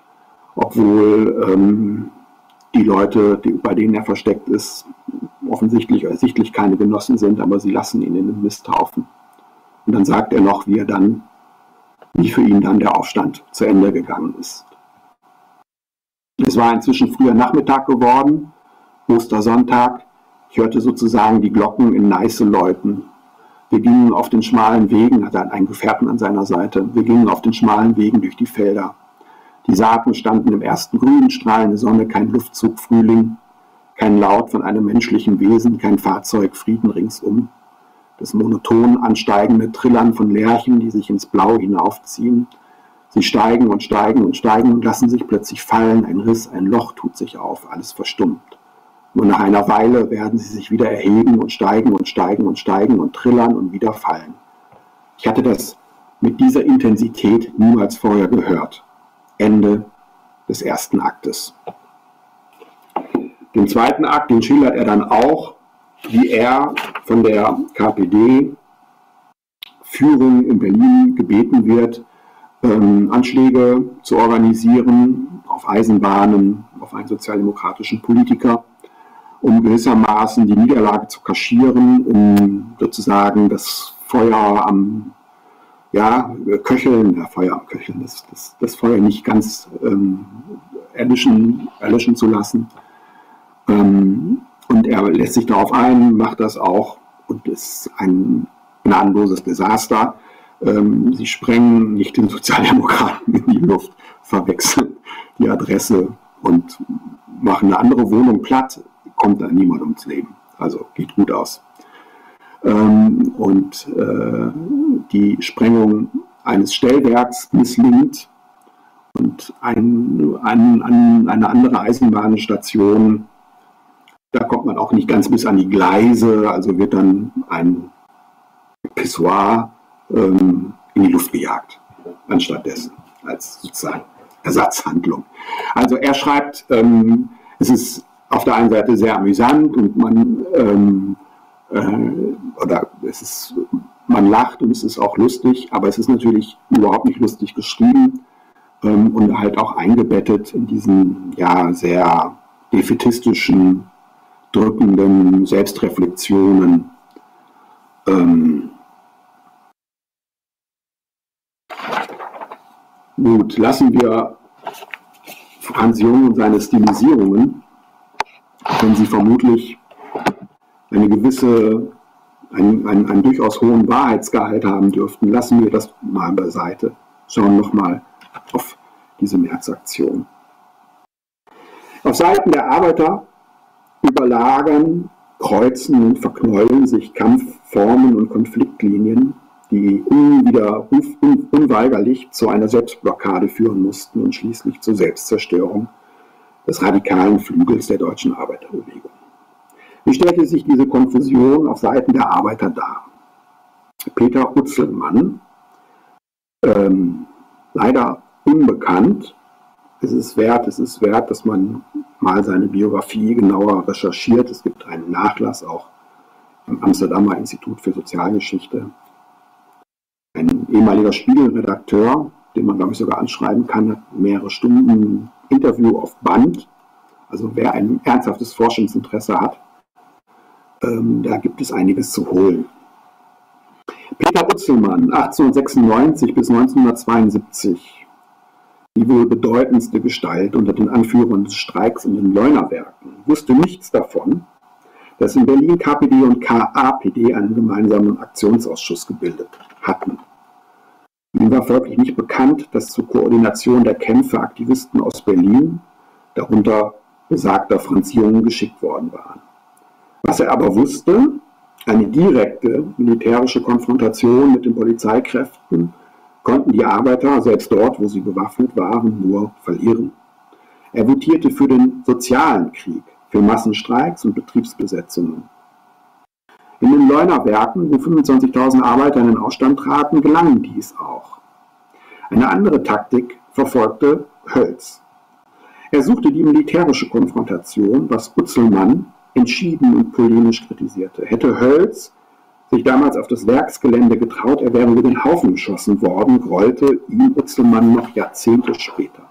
obwohl die Leute, bei denen er versteckt ist, offensichtlich oder sichtlich keine Genossen sind, aber sie lassen ihn in den Misthaufen. Und dann sagt er noch, wie er dann wie für ihn dann der Aufstand zu Ende gegangen ist. Es war inzwischen früher Nachmittag geworden, Ostersonntag. Ich hörte sozusagen die Glocken in Neiße läuten. Wir gingen auf den schmalen Wegen, hatte einen Gefährten an seiner Seite, wir gingen auf den schmalen Wegen durch die Felder. Die Saaten standen im ersten grünen Strahlen der Sonne, kein Luftzug Frühling, kein Laut von einem menschlichen Wesen, kein Fahrzeug, Frieden ringsum. Das monoton ansteigende Trillern von Lerchen, die sich ins Blau hinaufziehen. Sie steigen und steigen und steigen und lassen sich plötzlich fallen. Ein Riss, ein Loch tut sich auf, alles verstummt. Nur nach einer Weile werden sie sich wieder erheben und steigen und steigen und steigen und trillern und wieder fallen. Ich hatte das mit dieser Intensität niemals vorher gehört. Ende des ersten Aktes. Den zweiten Akt, den schildert er dann auch, wie er von der KPD-Führung in Berlin gebeten wird, Anschläge zu organisieren auf Eisenbahnen, auf einen sozialdemokratischen Politiker, um gewissermaßen die Niederlage zu kaschieren, um sozusagen das Feuer am Köcheln, das Feuer nicht ganz erlöschen zu lassen. Und er lässt sich darauf ein, macht das auch und ist ein gnadenloses Desaster. Sie sprengen nicht den Sozialdemokraten in die Luft, verwechseln die Adresse und machen eine andere Wohnung platt, kommt da niemand ums Leben. Also geht gut aus. Die Sprengung eines Stellwerks misslingt und eine andere Eisenbahnstation, da kommt man auch nicht ganz bis an die Gleise, also wird dann ein Pissoir in die Luft gejagt, anstatt dessen, als sozusagen Ersatzhandlung. Also er schreibt, es ist auf der einen Seite sehr amüsant und man lacht und es ist auch lustig, aber es ist natürlich überhaupt nicht lustig geschrieben und halt auch eingebettet in diesen sehr defätistischen, drückenden Selbstreflexionen. Gut, lassen wir Franz Jung und seine Stilisierungen, wenn sie vermutlich einen durchaus hohen Wahrheitsgehalt haben dürften, lassen wir das mal beiseite. Schauen nochmal auf diese Märzaktion. Auf Seiten der Arbeiter überlagern, kreuzen und verknäulen sich Kampfformen und Konfliktlinien, die unweigerlich zu einer Selbstblockade führen mussten und schließlich zur Selbstzerstörung des radikalen Flügels der deutschen Arbeiterbewegung. Wie stellte sich diese Konfusion auf Seiten der Arbeiter dar? Peter Utzelmann, leider unbekannt, es ist wert, dass man mal seine Biografie genauer recherchiert. Es gibt einen Nachlass auch im Amsterdamer Institut für Sozialgeschichte. Ein ehemaliger Spiegelredakteur, den man, glaube ich, sogar anschreiben kann, hat mehrere Stunden Interview auf Band. Also wer ein ernsthaftes Forschungsinteresse hat, da gibt es einiges zu holen. Peter Utzelmann, 1896 bis 1972, die wohl bedeutendste Gestalt unter den Anführern des Streiks in den Leunawerken, wusste nichts davon, dass in Berlin KPD und KAPD einen gemeinsamen Aktionsausschuss gebildet hatten. Ihm war folglich nicht bekannt, dass zur Koordination der Kämpfe Aktivisten aus Berlin, darunter besagter Franz Jung, geschickt worden waren. Was er aber wusste, eine direkte militärische Konfrontation mit den Polizeikräften konnten die Arbeiter, selbst dort, wo sie bewaffnet waren, nur verlieren. Er votierte für den sozialen Krieg, für Massenstreiks und Betriebsbesetzungen. In den Leunawerken, wo 25.000 Arbeiter in den Ausstand traten, gelang dies auch. Eine andere Taktik verfolgte Hölz. Er suchte die militärische Konfrontation, was Utzelmann entschieden und polemisch kritisierte. Hätte Hölz sich damals auf das Werksgelände getraut, er wäre über den Haufen geschossen worden, grollte ihm Utzelmann noch Jahrzehnte später.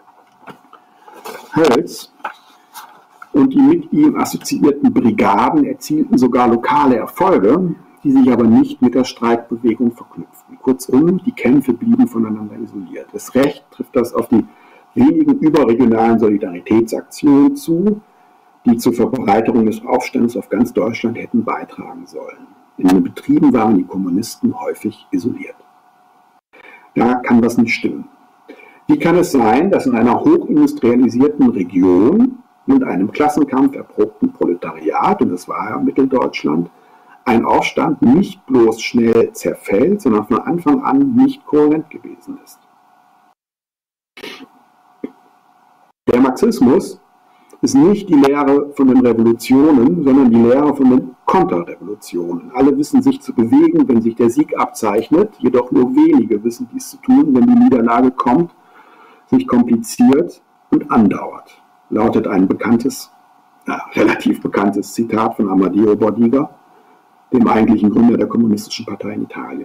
Hölz und die mit ihm assoziierten Brigaden erzielten sogar lokale Erfolge. die sich aber nicht mit der Streikbewegung verknüpften. Kurzum, die Kämpfe blieben voneinander isoliert. Das Recht trifft das auf die wenigen überregionalen Solidaritätsaktionen zu, die zur Verbreiterung des Aufstands auf ganz Deutschland hätten beitragen sollen. In den Betrieben waren die Kommunisten häufig isoliert. Da kann was nicht stimmen. Wie kann es sein, dass in einer hochindustrialisierten Region und einem Klassenkampf erprobten Proletariat, und das war ja Mitteldeutschland, ein Aufstand nicht bloß schnell zerfällt, sondern von Anfang an nicht kohärent gewesen ist? Der Marxismus ist nicht die Lehre von den Revolutionen, sondern die Lehre von den Konterrevolutionen. Alle wissen sich zu bewegen, wenn sich der Sieg abzeichnet, jedoch nur wenige wissen dies zu tun, wenn die Niederlage kommt, sich kompliziert und andauert, lautet ein relativ bekanntes Zitat von Amadeo Bordiga, dem eigentlichen Gründer der Kommunistischen Partei in Italien.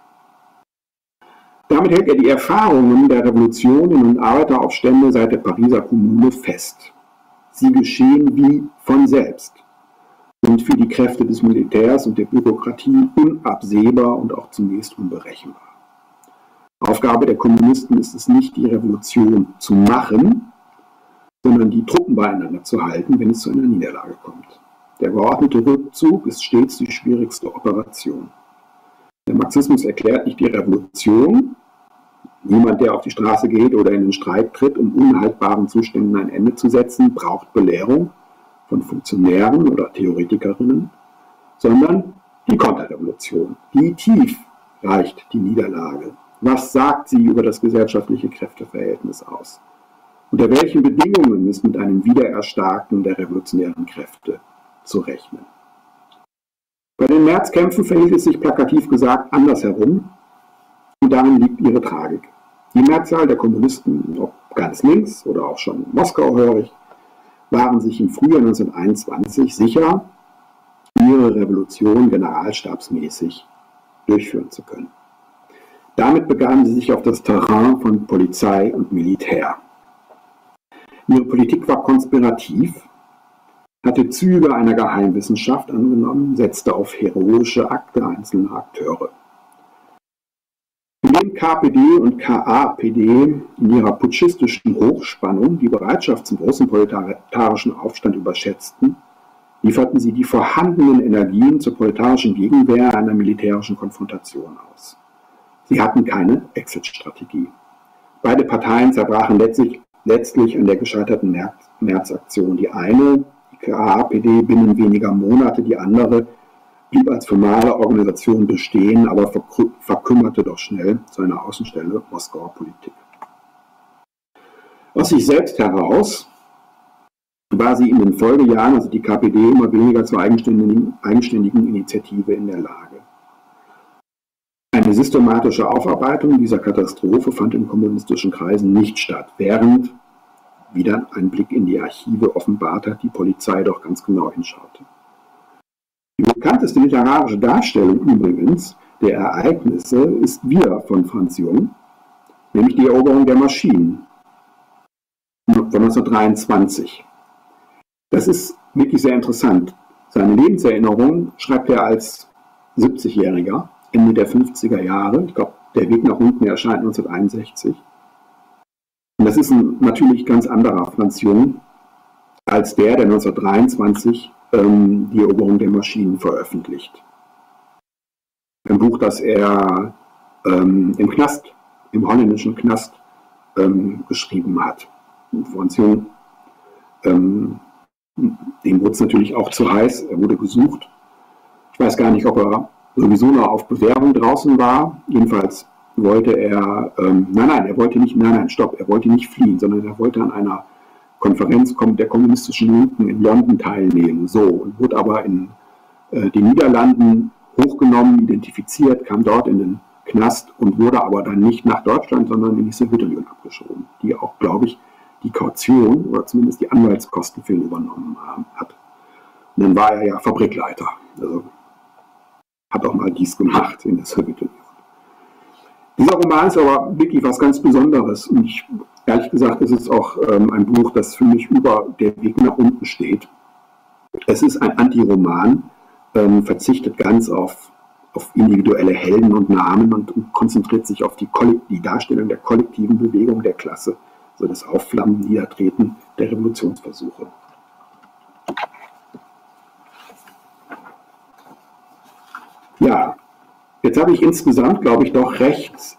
Damit hält er die Erfahrungen der Revolutionen und Arbeiteraufstände seit der Pariser Kommune fest. Sie geschehen wie von selbst und für die Kräfte des Militärs und der Bürokratie unabsehbar und auch zunächst unberechenbar. Aufgabe der Kommunisten ist es nicht, die Revolution zu machen, sondern die Truppen beieinander zu halten, wenn es zu einer Niederlage kommt. Der geordnete Rückzug ist stets die schwierigste Operation. Der Marxismus erklärt nicht die Revolution. Niemand, der auf die Straße geht oder in den Streik tritt, um unhaltbaren Zuständen ein Ende zu setzen, braucht Belehrung von Funktionären oder Theoretikerinnen, sondern die Konterrevolution. Wie tief reicht die Niederlage? Was sagt sie über das gesellschaftliche Kräfteverhältnis aus? Unter welchen Bedingungen ist mit einem Wiedererstarken der revolutionären Kräfte zu rechnen? Bei den Märzkämpfen verhielt es sich plakativ gesagt andersherum, und darin liegt ihre Tragik. Die Mehrzahl der Kommunisten, ob ganz links oder auch schon Moskauhörig, waren sich im Frühjahr 1921 sicher, ihre Revolution generalstabsmäßig durchführen zu können. Damit begaben sie sich auf das Terrain von Polizei und Militär. Ihre Politik war konspirativ, hatte Züge einer Geheimwissenschaft angenommen, setzte auf heroische Akte einzelner Akteure. Indem KPD und KAPD in ihrer putschistischen Hochspannung die Bereitschaft zum großen proletarischen Aufstand überschätzten, lieferten sie die vorhandenen Energien zur proletarischen Gegenwehr einer militärischen Konfrontation aus. Sie hatten keine Exit-Strategie. Beide Parteien zerbrachen letztlich an der gescheiterten Märzaktion. Die eine, die KAPD, binnen weniger Monate, die andere blieb als formale Organisation bestehen, aber verkümmerte doch schnell zu einer Außenstelle Moskauer Politik. Aus sich selbst heraus war sie in den Folgejahren, also die KPD, immer weniger zur eigenständigen Initiative in der Lage. Eine systematische Aufarbeitung dieser Katastrophe fand in kommunistischen Kreisen nicht statt, während, wieder ein Blick in die Archive offenbart hat, die Polizei doch ganz genau hinschaute. Die bekannteste literarische Darstellung übrigens der Ereignisse ist wieder von Franz Jung, nämlich die Eroberung der Maschinen von 1923. Das ist wirklich sehr interessant. Seine Lebenserinnerung schreibt er als 70-Jähriger, Ende der 50er Jahre. Ich glaube, der Weg nach unten erscheint 1961. Und das ist ein natürlich ganz anderer Franz Jung als der 1923 die Eroberung der Maschinen veröffentlicht. Ein Buch, das er im Knast, im holländischen Knast geschrieben hat. Und Franz Jung, dem wurde es natürlich auch zu heiß, er wurde gesucht. Ich weiß gar nicht, ob er sowieso noch auf Bewährung draußen war. Jedenfalls wollte er, er wollte nicht fliehen, sondern er wollte an einer Konferenz der kommunistischen Linken in London teilnehmen. So, und wurde aber in den Niederlanden hochgenommen, identifiziert, kam dort in den Knast und wurde aber dann nicht nach Deutschland, sondern in die Sowjetunion abgeschoben, die auch, glaube ich, die Kaution oder zumindest die Anwaltskosten für ihn übernommen hat. Und dann war er ja Fabrikleiter. Also hat auch mal dies gemacht in der Sowjetunion. Dieser Roman ist aber wirklich was ganz Besonderes. Und ehrlich gesagt, es ist auch ein Buch, das für mich über der Weg nach unten steht. Es ist ein Antiroman, verzichtet ganz auf auf individuelle Helden und Namen und konzentriert sich auf die Darstellung der kollektiven Bewegung der Klasse, also das Aufflammen, Niedertreten der Revolutionsversuche. Ja, jetzt habe ich insgesamt, glaube ich, doch recht,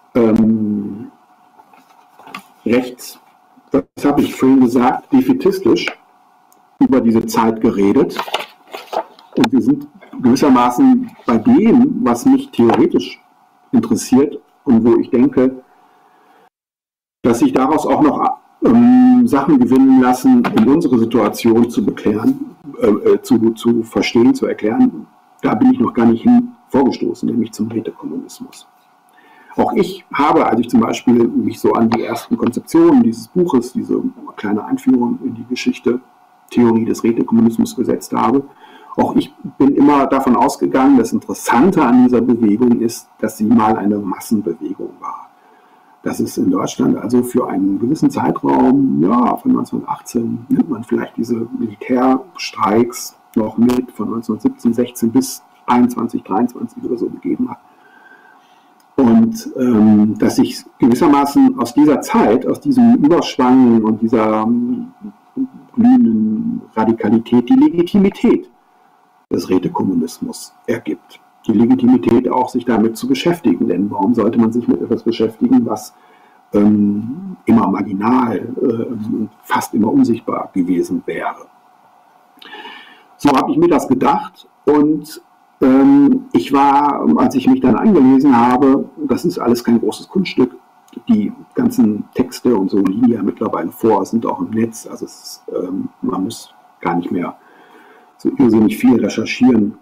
was habe ich vorhin gesagt, defätistisch über diese Zeit geredet. Und wir sind gewissermaßen bei dem, was mich theoretisch interessiert und wo ich denke, dass sich daraus auch noch Sachen gewinnen lassen, um unsere Situation zu beklären, zu verstehen, zu erklären. Da bin ich noch gar nicht hin vorgestoßen, nämlich zum Rätekommunismus. Auch ich habe, als ich zum Beispiel mich so an die ersten Konzeptionen dieses Buches, diese kleine Einführung in die Geschichte, Theorie des Rätekommunismus gesetzt habe, auch ich bin immer davon ausgegangen, das Interessante an dieser Bewegung ist, dass sie mal eine Massenbewegung war. Dass es in Deutschland also für einen gewissen Zeitraum, ja, von 1918 nimmt man vielleicht diese Militärstreiks noch mit, von 1917, 16 bis 21, 23 oder so gegeben hat. Und dass sich gewissermaßen aus dieser Zeit, aus diesem Überschwang und dieser glühenden Radikalität die Legitimität des Rätekommunismus ergibt. Die Legitimität auch, sich damit zu beschäftigen, denn warum sollte man sich mit etwas beschäftigen, was immer marginal, fast immer unsichtbar gewesen wäre. So habe ich mir das gedacht und ich war, als ich mich dann eingelesen habe, das ist alles kein großes Kunststück, die ganzen Texte und so liegen ja mittlerweile vor, sind auch im Netz, also man muss gar nicht mehr so irrsinnig viel recherchieren.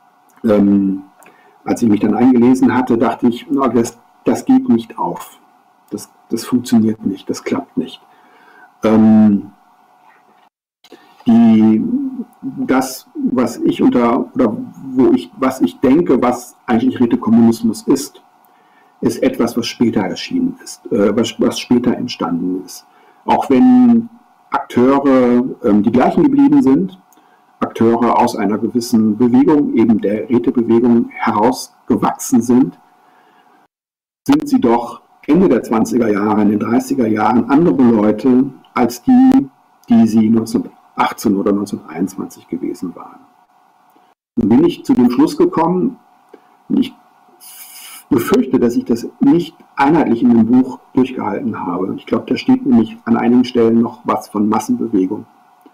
Als ich mich dann eingelesen hatte, dachte ich, no, das geht nicht auf. Das funktioniert nicht, das klappt nicht. Das, was ich was ich denke, was eigentlich Rätekommunismus ist etwas, was später erschienen ist, was später entstanden ist. Auch wenn Akteure die gleichen geblieben sind, Akteure aus einer gewissen Bewegung, eben der Rätebewegung, herausgewachsen sind sie doch Ende der 20er Jahre, in den 30er Jahren andere Leute als die sie 1918 oder 1921 gewesen waren. Nun bin ich zu dem Schluss gekommen, ich befürchte, dass ich das nicht einheitlich in dem Buch durchgehalten habe. Ich glaube, da steht nämlich an einigen Stellen noch was von Massenbewegung.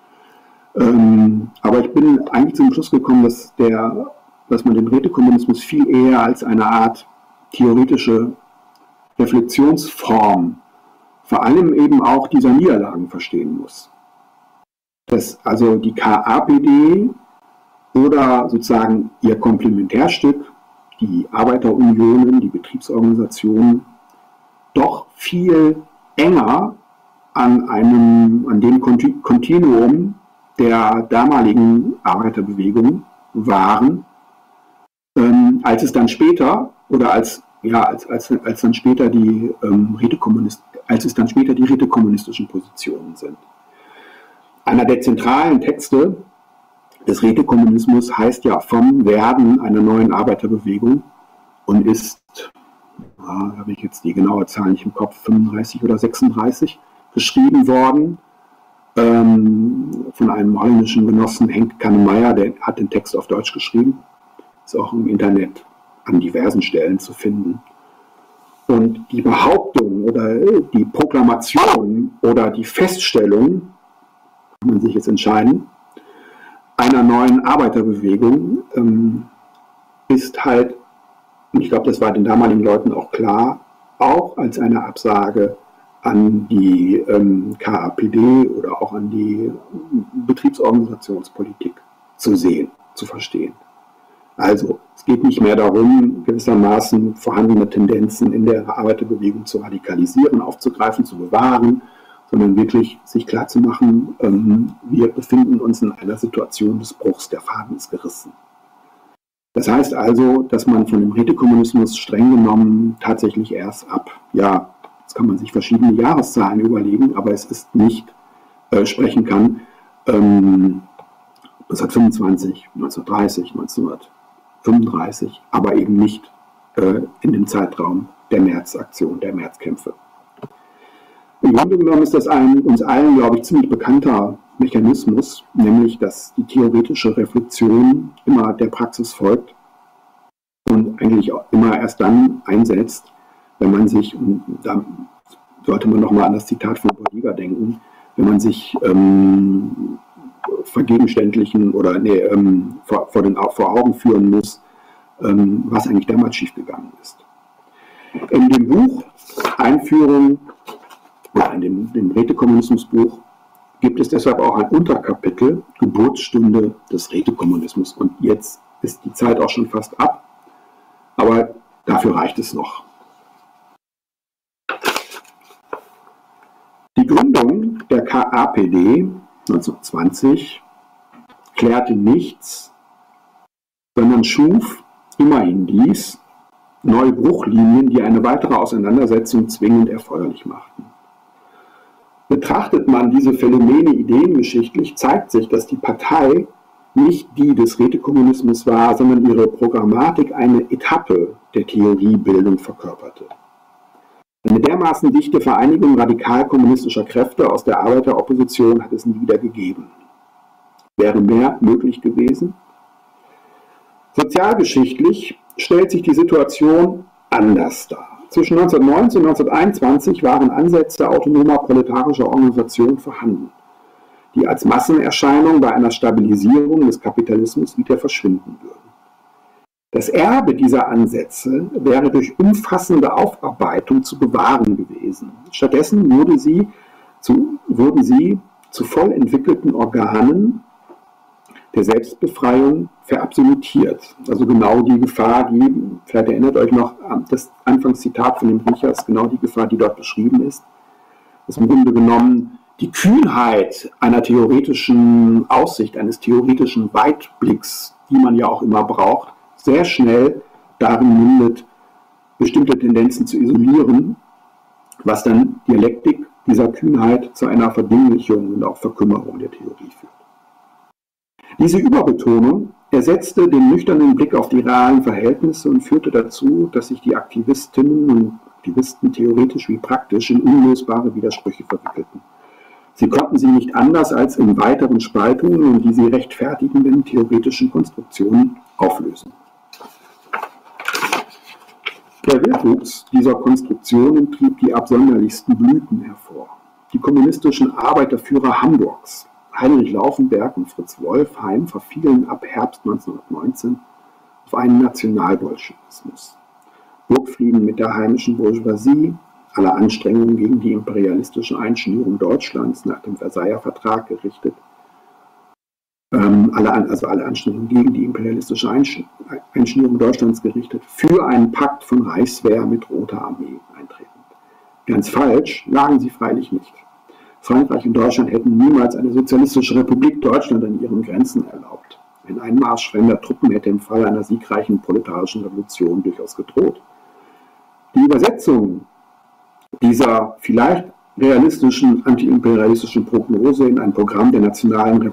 Aber ich bin eigentlich zu dem Schluss gekommen, dass man den Rätekommunismus viel eher als eine Art theoretische Reflexionsform, vor allem eben auch dieser Niederlagen verstehen muss. Dass also die KAPD oder sozusagen ihr Komplementärstück, die Arbeiterunionen, die Betriebsorganisationen, doch viel enger an dem Kontinuum der damaligen Arbeiterbewegung waren, als es dann später oder als dann später die rätekommunistischen Positionen sind. Einer der zentralen Texte des Rätekommunismus heißt ja vom Werden einer neuen Arbeiterbewegung und ist, habe ich jetzt die genaue Zahl nicht im Kopf, 35 oder 36, geschrieben worden von einem holländischen Genossen, Henk Kannemeyer, der hat den Text auf Deutsch geschrieben, ist auch im Internet an diversen Stellen zu finden. Und die Behauptung oder die Proklamation oder die Feststellung, kann man sich jetzt entscheiden, einer neuen Arbeiterbewegung ist halt, und ich glaube, das war den damaligen Leuten auch klar, auch als eine Absage an die KAPD oder auch an die Betriebsorganisationspolitik zu sehen, zu verstehen. Also es geht nicht mehr darum, gewissermaßen vorhandene Tendenzen in der Arbeiterbewegung zu radikalisieren, aufzugreifen, zu bewahren, sondern wirklich sich klarzumachen, wir befinden uns in einer Situation des Bruchs, der Faden ist gerissen. Das heißt also, dass man von dem Rätekommunismus streng genommen tatsächlich erst ab, ja, jetzt kann man sich verschiedene Jahreszahlen überlegen, aber es ist nicht sprechen kann, 1925, 1930, 35, aber eben nicht in dem Zeitraum der Märzaktion, der Märzkämpfe. Im Grunde genommen ist das ein uns allen, glaube ich, ziemlich bekannter Mechanismus, nämlich dass die theoretische Reflexion immer der Praxis folgt und eigentlich auch immer erst dann einsetzt, wenn man sich, und da sollte man nochmal an das Zitat von Bodiger denken, wenn man sich vergegenständlichen oder vor Augen führen muss, was eigentlich damals schiefgegangen ist. In dem Buch Einführung, oder in dem Rätekommunismusbuch, gibt es deshalb auch ein Unterkapitel Geburtsstunde des Rätekommunismus. Und jetzt ist die Zeit auch schon fast ab, aber dafür reicht es noch. Die Gründung der KAPD 1920 klärte nichts, sondern schuf immerhin dies neue Bruchlinien, die eine weitere Auseinandersetzung zwingend erforderlich machten. Betrachtet man diese Phänomene ideengeschichtlich, zeigt sich, dass die Partei nicht die des Rätekommunismus war, sondern ihre Programmatik eine Etappe der Theoriebildung verkörperte. Eine dermaßen dichte Vereinigung radikal-kommunistischer Kräfte aus der Arbeiteropposition hat es nie wieder gegeben. Wäre mehr möglich gewesen? Sozialgeschichtlich stellt sich die Situation anders dar. Zwischen 1919 und 1921 waren Ansätze autonomer proletarischer Organisation vorhanden, die als Massenerscheinung bei einer Stabilisierung des Kapitalismus wieder verschwinden würden. Das Erbe dieser Ansätze wäre durch umfassende Aufarbeitung zu bewahren gewesen. Stattdessen wurden sie zu voll entwickelten Organen der Selbstbefreiung verabsolutiert. Also genau die Gefahr, die, vielleicht erinnert euch noch das Anfangszitat von dem Richers, genau die Gefahr, die dort beschrieben ist, dass im Grunde genommen die Kühnheit einer theoretischen Aussicht, eines theoretischen Weitblicks, die man ja auch immer braucht, sehr schnell darin mündet, bestimmte Tendenzen zu isolieren, was dann Dialektik dieser Kühnheit zu einer Verdinglichung und auch Verkümmerung der Theorie führt. Diese Überbetonung ersetzte den nüchternen Blick auf die realen Verhältnisse und führte dazu, dass sich die Aktivistinnen und Aktivisten theoretisch wie praktisch in unlösbare Widersprüche verwickelten. Sie konnten sie nicht anders als in weiteren Spaltungen und die sie rechtfertigenden theoretischen Konstruktionen auflösen. Der Wildwuchs dieser Konstruktionen trieb die absonderlichsten Blüten hervor. Die kommunistischen Arbeiterführer Hamburgs, Heinrich Laufenberg und Fritz Wolfheim, verfielen ab Herbst 1919 auf einen Nationalbolschewismus. Burgfrieden mit der heimischen Bourgeoisie, alle Anstrengungen gegen die imperialistische Einschnürung Deutschlands nach dem Versailler Vertrag gerichtet, alle Anstrengungen gegen die imperialistische Einschnürung Deutschlands gerichtet, für einen Pakt von Reichswehr mit Roter Armee eintretend. Ganz falsch lagen sie freilich nicht. Frankreich und Deutschland hätten niemals eine sozialistische Republik Deutschland an ihren Grenzen erlaubt. Ein Einmarsch fremder Truppen hätte im Fall einer siegreichen proletarischen Revolution durchaus gedroht. Die Übersetzung dieser vielleicht realistischen antiimperialistischen Prognose in ein Programm der nationalen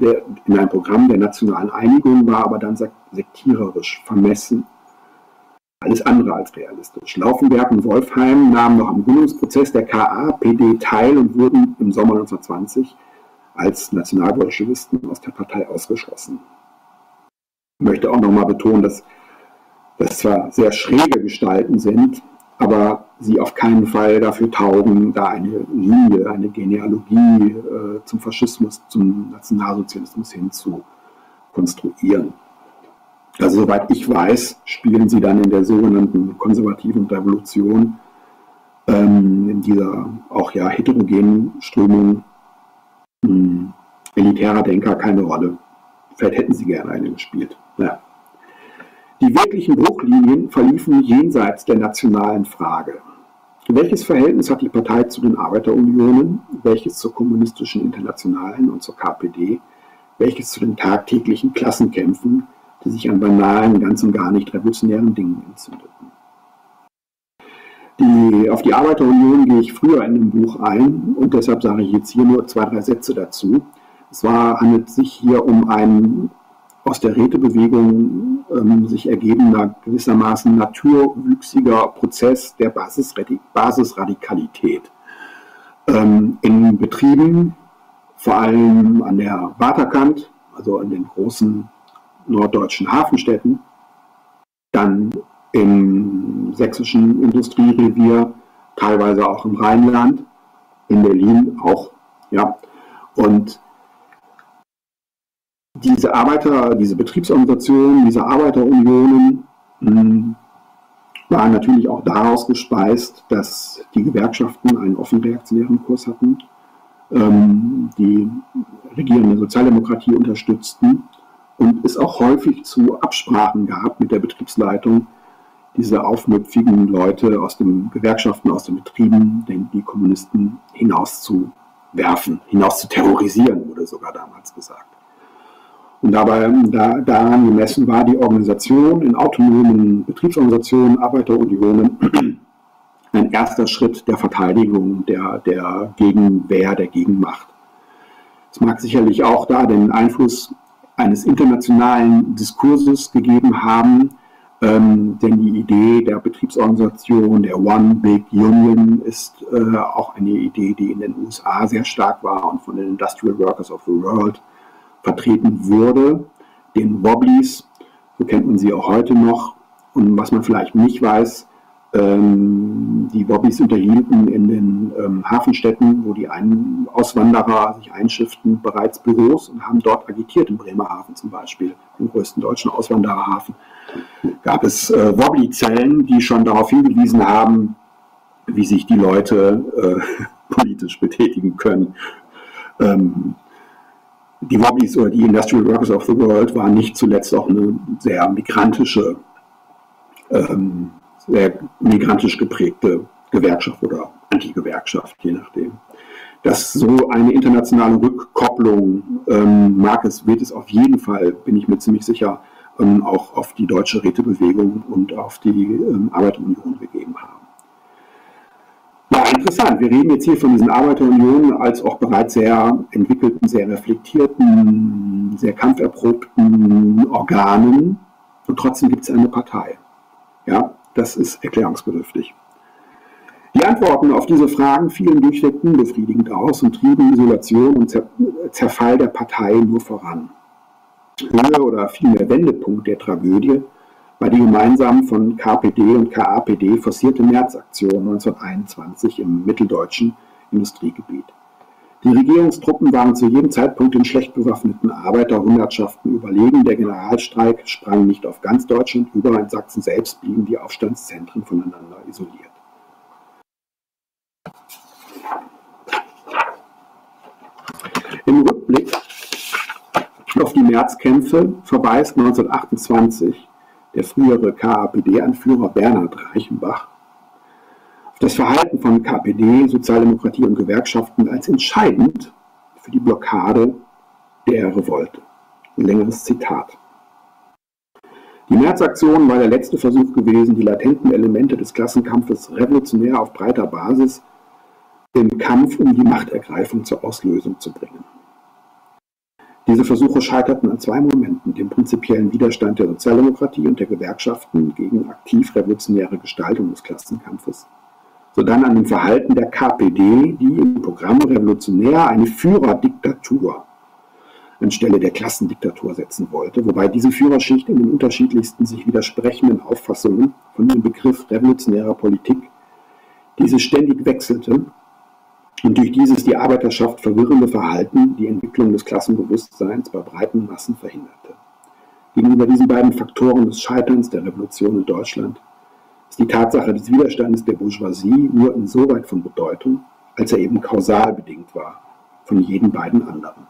Einigung war aber dann sektiererisch, vermessen, alles andere als realistisch. Laufenberg und Wolfheim nahmen noch am Gründungsprozess der KAPD teil und wurden im Sommer 1920 als Nationalbolschewisten aus der Partei ausgeschlossen. Ich möchte auch nochmal betonen, dass das zwar sehr schräge Gestalten sind, aber sie auf keinen Fall dafür taugen, da eine Linie, eine Genealogie zum Faschismus, zum Nationalsozialismus hin zu konstruieren. Also soweit ich weiß, spielen sie dann in der sogenannten konservativen Revolution, in dieser auch ja heterogenen Strömung elitärer Denker keine Rolle. Vielleicht hätten sie gerne eine gespielt. Ja. Die wirklichen Bruchlinien verliefen jenseits der nationalen Frage. Welches Verhältnis hat die Partei zu den Arbeiterunionen, welches zur kommunistischen Internationalen und zur KPD, welches zu den tagtäglichen Klassenkämpfen, die sich an banalen, ganz und gar nicht revolutionären Dingen entzündeten? Auf die Arbeiterunion gehe ich früher in dem Buch ein und deshalb sage ich jetzt hier nur 2, 3 Sätze dazu. Es handelt sich hier um ein aus der Rätebewegung sich ergebender, gewissermaßen naturwüchsiger Prozess der Basisradikalität. In Betrieben, vor allem an der Waterkant, also in den großen norddeutschen Hafenstädten, dann im sächsischen Industrierevier, teilweise auch im Rheinland, in Berlin auch. Ja. Und diese Betriebsorganisationen, diese Arbeiterunionen waren natürlich auch daraus gespeist, dass die Gewerkschaften einen offen reaktionären Kurs hatten, die regierende Sozialdemokratie unterstützten und es auch häufig zu Absprachen gab mit der Betriebsleitung, diese aufmüpfigen Leute aus den Gewerkschaften, aus den Betrieben, die Kommunisten hinauszuwerfen, hinaus zu terrorisieren, wurde sogar damals gesagt. Und daran gemessen war die Organisation in autonomen Betriebsorganisationen, Arbeiterunionen, ein erster Schritt der Verteidigung, der Gegenwehr, der Gegenmacht. Es mag sicherlich auch da den Einfluss eines internationalen Diskurses gegeben haben, denn die Idee der Betriebsorganisation, der One Big Union, ist auch eine Idee, die in den USA sehr stark war und von den Industrial Workers of the World vertreten wurde, den Wobblies, so kennt man sie auch heute noch. Und was man vielleicht nicht weiß, die Wobblies unterhielten in den Hafenstädten, wo die Auswanderer sich einschifften, bereits Büros und haben dort agitiert, in Bremerhaven zum Beispiel, im größten deutschen Auswandererhafen. Gab es Wobbly-Zellen, die schon darauf hingewiesen haben, wie sich die Leute politisch betätigen können. Die Wobblies oder die Industrial Workers of the World waren nicht zuletzt auch eine sehr migrantisch geprägte Gewerkschaft oder Antigewerkschaft, je nachdem. Dass so eine internationale Rückkopplung wird es auf jeden Fall, bin ich mir ziemlich sicher, auch auf die deutsche Rätebewegung und auf die Arbeiterunion gegeben haben. Ja, interessant. Wir reden jetzt hier von diesen Arbeiterunionen als auch bereits sehr entwickelten, sehr reflektierten, sehr kampferprobten Organen. Und trotzdem gibt es eine Partei. Ja, das ist erklärungsbedürftig. Die Antworten auf diese Fragen fielen durchweg unbefriedigend aus und trieben Isolation und Zerfall der Partei nur voran. Höhe oder vielmehr Wendepunkt der Tragödie war die gemeinsam von KPD und KAPD forcierte Märzaktion 1921 im mitteldeutschen Industriegebiet. Die Regierungstruppen waren zu jedem Zeitpunkt den schlecht bewaffneten Arbeiterhundertschaften überlegen. Der Generalstreik sprang nicht auf ganz Deutschland über. In Sachsen selbst blieben die Aufstandszentren voneinander isoliert. Im Rückblick auf die Märzkämpfe verweist 1928 der frühere KAPD-Anführer Bernhard Reichenbach auf das Verhalten von KPD, Sozialdemokratie und Gewerkschaften als entscheidend für die Blockade der Revolte. Ein längeres Zitat. Die Märzaktion war der letzte Versuch gewesen, die latenten Elemente des Klassenkampfes revolutionär auf breiter Basis im Kampf um die Machtergreifung zur Auslösung zu bringen. Diese Versuche scheiterten an zwei Momenten: dem prinzipiellen Widerstand der Sozialdemokratie und der Gewerkschaften gegen aktiv revolutionäre Gestaltung des Klassenkampfes, sodann an dem Verhalten der KPD, die im Programm revolutionär eine Führerdiktatur anstelle der Klassendiktatur setzen wollte, wobei diese Führerschicht in den unterschiedlichsten sich widersprechenden Auffassungen von dem Begriff revolutionärer Politik diese ständig wechselte und durch dieses die Arbeiterschaft verwirrende Verhalten die Entwicklung des Klassenbewusstseins bei breiten Massen verhinderte. Gegenüber diesen beiden Faktoren des Scheiterns der Revolution in Deutschland ist die Tatsache des Widerstandes der Bourgeoisie nur insoweit von Bedeutung, als er eben kausal bedingt war von jenen beiden anderen.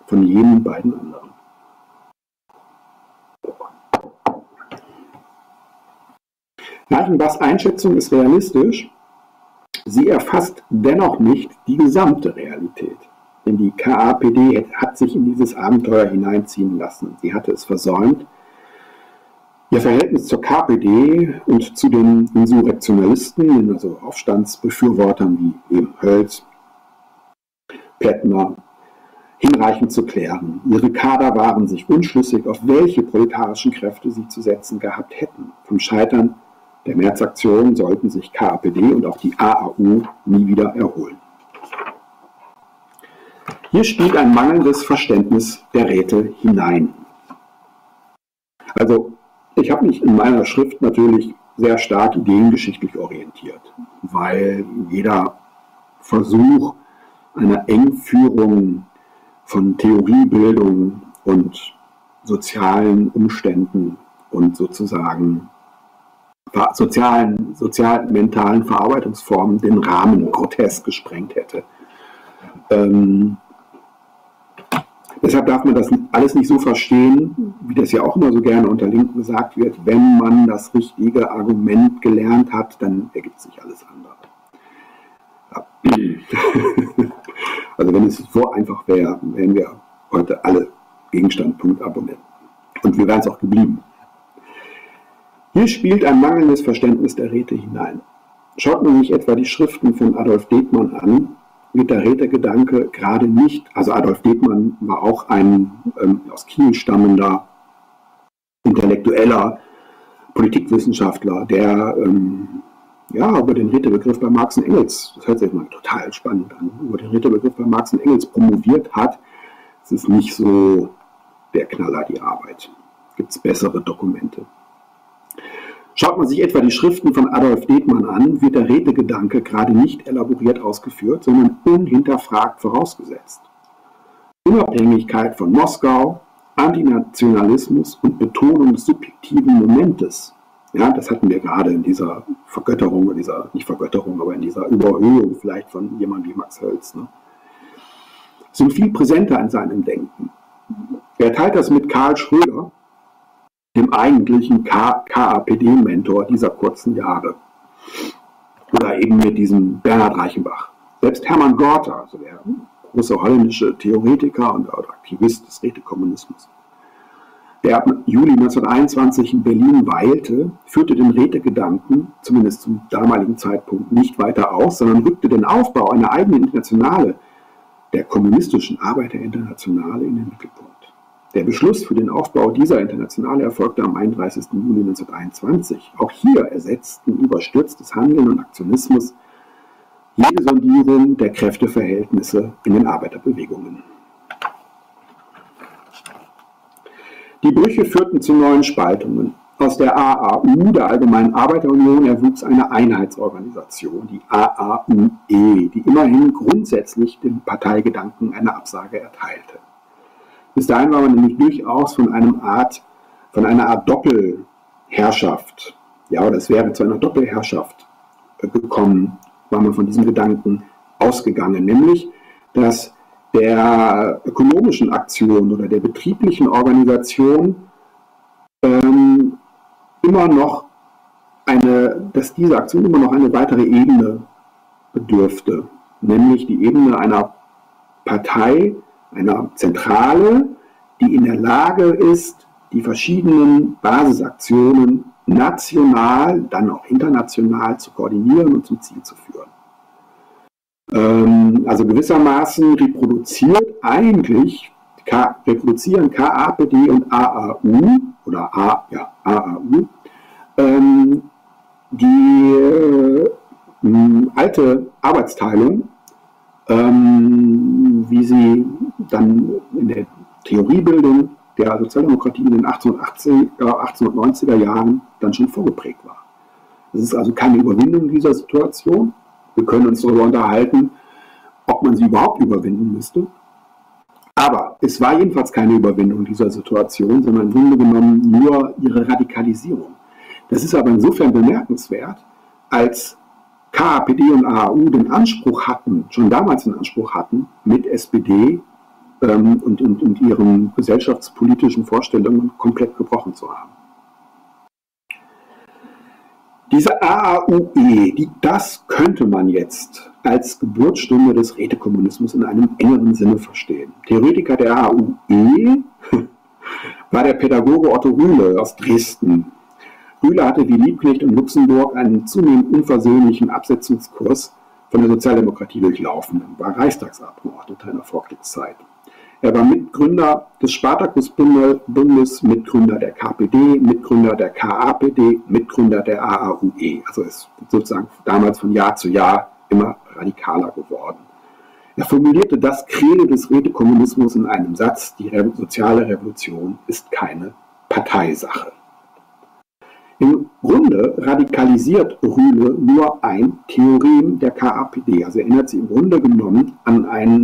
Reichenbachs Einschätzung ist realistisch. Sie erfasst dennoch nicht die gesamte Realität, denn die KAPD hat sich in dieses Abenteuer hineinziehen lassen. Sie hatte es versäumt, ihr Verhältnis zur KPD und zu den Insurrektionalisten, also Aufstandsbefürwortern wie eben Hölz, Pettner, hinreichend zu klären. Ihre Kader waren sich unschlüssig, auf welche proletarischen Kräfte sie zu setzen gehabt hätten. Vom Scheitern der Märzaktion sollten sich KAPD und auch die AAU nie wieder erholen. Hier spielt ein mangelndes Verständnis der Räte hinein. Also, ich habe mich in meiner Schrift natürlich sehr stark ideengeschichtlich orientiert, weil jeder Versuch einer Engführung von Theoriebildung und sozialen Umständen und sozusagen sozial-mentalen Verarbeitungsformen den Rahmen grotesk gesprengt hätte. Deshalb darf man das alles nicht so verstehen, wie das ja auch immer so gerne unter Linken gesagt wird, wenn man das richtige Argument gelernt hat, dann ergibt sich alles andere. Ja. Also wenn es so einfach wäre, wären wir heute alle Gegenstandpunkt-Abonnenten. Und wir wären es auch geblieben. Hier spielt ein mangelndes Verständnis der Räte hinein. Schaut man sich etwa die Schriften von Adolf Dettmann an, wird der Rätegedanke gerade nicht, also Adolf Dettmann war auch ein aus Kiel stammender, intellektueller Politikwissenschaftler, der über den Rätebegriff bei Marx und Engels, das hört sich mal total spannend an, über den Rätebegriff bei Marx und Engels promoviert hat. Es ist nicht so der Knaller, die Arbeit. Gibt es bessere Dokumente. Schaut man sich etwa die Schriften von Adolf Dettmann an, wird der Rätegedanke gerade nicht elaboriert ausgeführt, sondern unhinterfragt vorausgesetzt. Unabhängigkeit von Moskau, Antinationalismus und Betonung des subjektiven Momentes. Ja, das hatten wir gerade in dieser Vergötterung, nicht Vergötterung, aber in dieser Überhöhung vielleicht von jemandem wie Max Hölz. Ne? Sind viel präsenter in seinem Denken. Er teilt das mit Karl Schröder, dem eigentlichen KAPD-Mentor dieser kurzen Jahre. Oder eben mit diesem Bernhard Reichenbach. Selbst Hermann Gorter, also der große holländische Theoretiker und Aktivist des Rätekommunismus, der ab Juli 1921 in Berlin weilte, führte den Rätegedanken, zumindest zum damaligen Zeitpunkt, nicht weiter aus, sondern rückte den Aufbau einer eigenen Internationale, der kommunistischen Arbeiterinternationale, in den Mittelpunkt. Der Beschluss für den Aufbau dieser Internationale erfolgte am 31. Juli 1921. Auch hier ersetzten überstürztes Handeln und Aktionismus jede Sondierung der Kräfteverhältnisse in den Arbeiterbewegungen. Die Brüche führten zu neuen Spaltungen. Aus der AAU, der Allgemeinen Arbeiterunion, erwuchs eine Einheitsorganisation, die AAUE, die immerhin grundsätzlich dem Parteigedanken eine Absage erteilte. Bis dahin war man nämlich durchaus von einer Art Doppelherrschaft, ja, oder es wäre zu einer Doppelherrschaft gekommen, war man von diesem Gedanken ausgegangen, nämlich, dass der ökonomischen Aktion oder der betrieblichen Organisation dass diese Aktion immer noch eine weitere Ebene bedürfte, nämlich die Ebene einer Partei, einer Zentrale, die in der Lage ist, die verschiedenen Basisaktionen national, dann auch international zu koordinieren und zum Ziel zu führen. Also gewissermaßen reproduzieren KAPD und AAU oder AAU die alte Arbeitsteilung, wie sie dann in der Theoriebildung der Sozialdemokratie in den 1890er Jahren dann schon vorgeprägt war. Es ist also keine Überwindung dieser Situation. Wir können uns darüber unterhalten, ob man sie überhaupt überwinden müsste. Aber es war jedenfalls keine Überwindung dieser Situation, sondern im Grunde genommen nur ihre Radikalisierung. Das ist aber insofern bemerkenswert, als KAPD und AAU den Anspruch hatten, schon damals den Anspruch hatten, mit SPD und ihren gesellschaftspolitischen Vorstellungen komplett gebrochen zu haben. Diese AAUE, das könnte man jetzt als Geburtsstunde des Rätekommunismus in einem engeren Sinne verstehen. Theoretiker der AAUE war der Pädagoge Otto Rühle aus Dresden. Rühle hatte wie Liebknecht und Luxemburg einen zunehmend unversöhnlichen Absetzungskurs von der Sozialdemokratie durchlaufen und war Reichstagsabgeordneter in der Vorkriegszeit. Er war Mitgründer des Spartakusbundes, Mitgründer der KPD, Mitgründer der KAPD, Mitgründer der AAUE. Also ist sozusagen damals von Jahr zu Jahr immer radikaler geworden. Er formulierte das Credo des Rätekommunismus in einem Satz: Die soziale Revolution ist keine Parteisache. Im Grunde radikalisiert Rühle nur ein Theorem der KAPD. Also erinnert sie im Grunde genommen an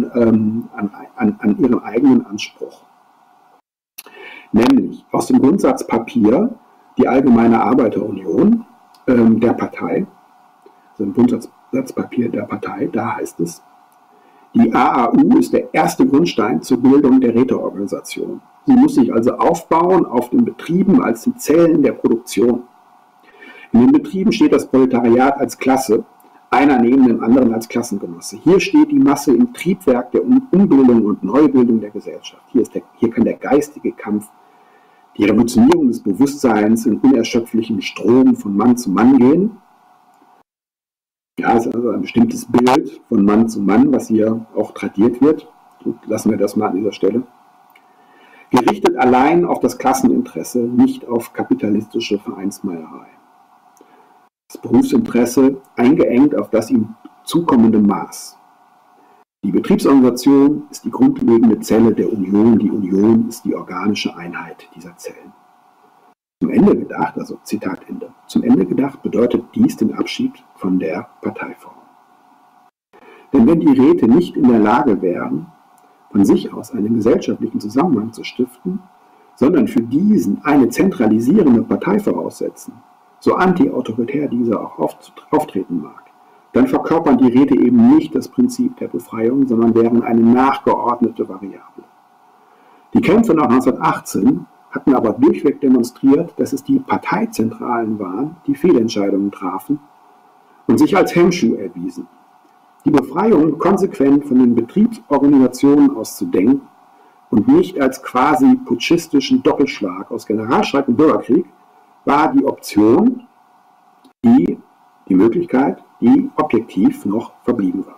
ihren eigenen Anspruch. Nämlich aus dem Grundsatzpapier die Allgemeine Arbeiterunion der Partei, also im Grundsatzpapier der Partei, da heißt es: Die AAU ist der erste Grundstein zur Bildung der Räteorganisation. Sie muss sich also aufbauen auf den Betrieben als die Zellen der Produktion. In den Betrieben steht das Proletariat als Klasse, einer neben dem anderen als Klassengenosse. Hier steht die Masse im Triebwerk der Umbildung und Neubildung der Gesellschaft. Hier kann der geistige Kampf, die Revolutionierung des Bewusstseins in unerschöpflichem Strom von Mann zu Mann gehen. Ja, das ist also ein bestimmtes Bild von Mann zu Mann, was hier auch tradiert wird. Gut, lassen wir das mal an dieser Stelle. Gerichtet allein auf das Klasseninteresse, nicht auf kapitalistische Vereinsmeierei. Das Berufsinteresse eingeengt auf das ihm zukommende Maß. Die Betriebsorganisation ist die grundlegende Zelle der Union. Die Union ist die organische Einheit dieser Zellen. Zum Ende gedacht, also Zitat Ende, zum Ende gedacht bedeutet dies den Abschied von der Parteiform. Denn wenn die Räte nicht in der Lage wären, von sich aus einen gesellschaftlichen Zusammenhang zu stiften, sondern für diesen eine zentralisierende Partei voraussetzen, so anti-autoritär diese auch auftreten mag, dann verkörpern die Räte eben nicht das Prinzip der Befreiung, sondern wären eine nachgeordnete Variable. Die Kämpfe nach 1918 hatten aber durchweg demonstriert, dass es die Parteizentralen waren, die Fehlentscheidungen trafen und sich als Hemmschuh erwiesen. Die Befreiung konsequent von den Betriebsorganisationen aus zu denken und nicht als quasi putschistischen Doppelschlag aus Generalstreik und Bürgerkrieg war die Option, die Möglichkeit, die objektiv noch verblieben war.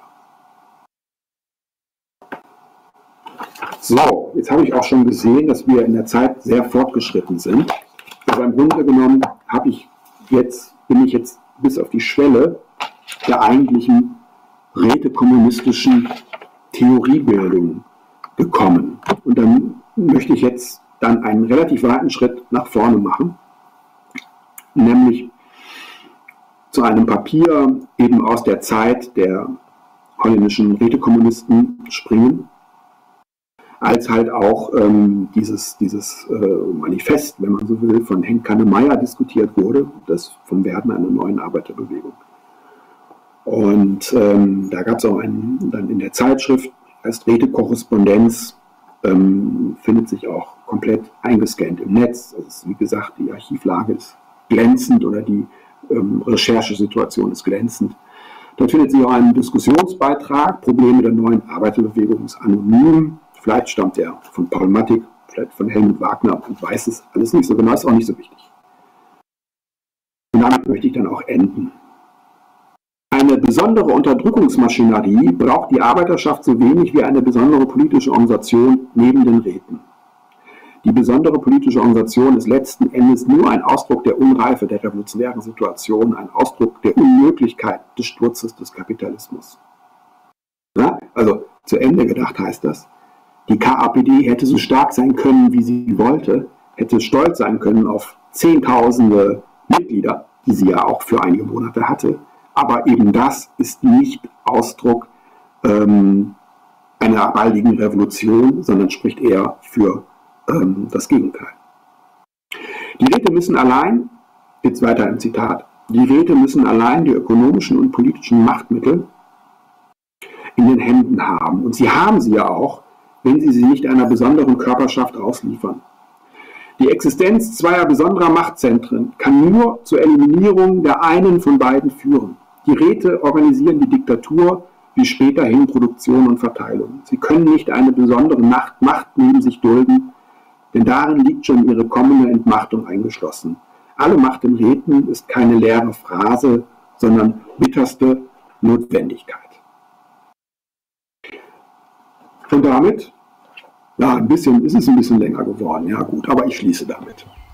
So, jetzt habe ich auch schon gesehen, dass wir in der Zeit sehr fortgeschritten sind. Aber im Grunde genommen bin ich jetzt bis auf die Schwelle der eigentlichen rätekommunistischen Theoriebildung gekommen. Und dann möchte ich jetzt einen relativ weiten Schritt nach vorne machen, nämlich zu einem Papier eben aus der Zeit der holländischen Rätekommunisten springen, als halt auch dieses Manifest, wenn man so will, von Henk Kannemeyer diskutiert wurde, das vom Werden einer neuen Arbeiterbewegung. Und da gab es auch dann in der Zeitschrift als Rätekorrespondenz, findet sich auch komplett eingescannt im Netz. Also wie gesagt, die Archivlage ist glänzend oder die Recherchesituation ist glänzend. Dort findet sich auch ein Diskussionsbeitrag, Probleme der neuen Arbeiterbewegung ist anonym. Vielleicht stammt er von Paul Mattig, vielleicht von Helmut Wagner, man weiß es alles nicht so genau, ist auch nicht so wichtig. Und damit möchte ich dann auch enden. Eine besondere Unterdrückungsmaschinerie braucht die Arbeiterschaft so wenig wie eine besondere politische Organisation neben den Räten. Die besondere politische Organisation ist letzten Endes nur ein Ausdruck der Unreife der revolutionären Situation, ein Ausdruck der Unmöglichkeit des Sturzes des Kapitalismus. Ja, also zu Ende gedacht heißt das, die KAPD hätte so stark sein können, wie sie wollte, hätte stolz sein können auf Zehntausende Mitglieder, die sie ja auch für einige Monate hatte. Aber eben das ist nicht Ausdruck einer baldigen Revolution, sondern spricht eher für das Gegenteil. Die Räte müssen allein, jetzt weiter im Zitat, die Räte müssen allein die ökonomischen und politischen Machtmittel in den Händen haben. Und sie haben sie ja auch, wenn sie nicht einer besonderen Körperschaft ausliefern. Die Existenz zweier besonderer Machtzentren kann nur zur Eliminierung der einen von beiden führen. Die Räte organisieren die Diktatur wie späterhin Produktion und Verteilung. Sie können nicht eine besondere Macht neben sich dulden, denn darin liegt schon ihre kommende Entmachtung eingeschlossen. Alle Macht in Räten ist keine leere Phrase, sondern bitterste Notwendigkeit. Und damit Ja, ist es ein bisschen länger geworden. Ja, gut, aber ich schließe damit.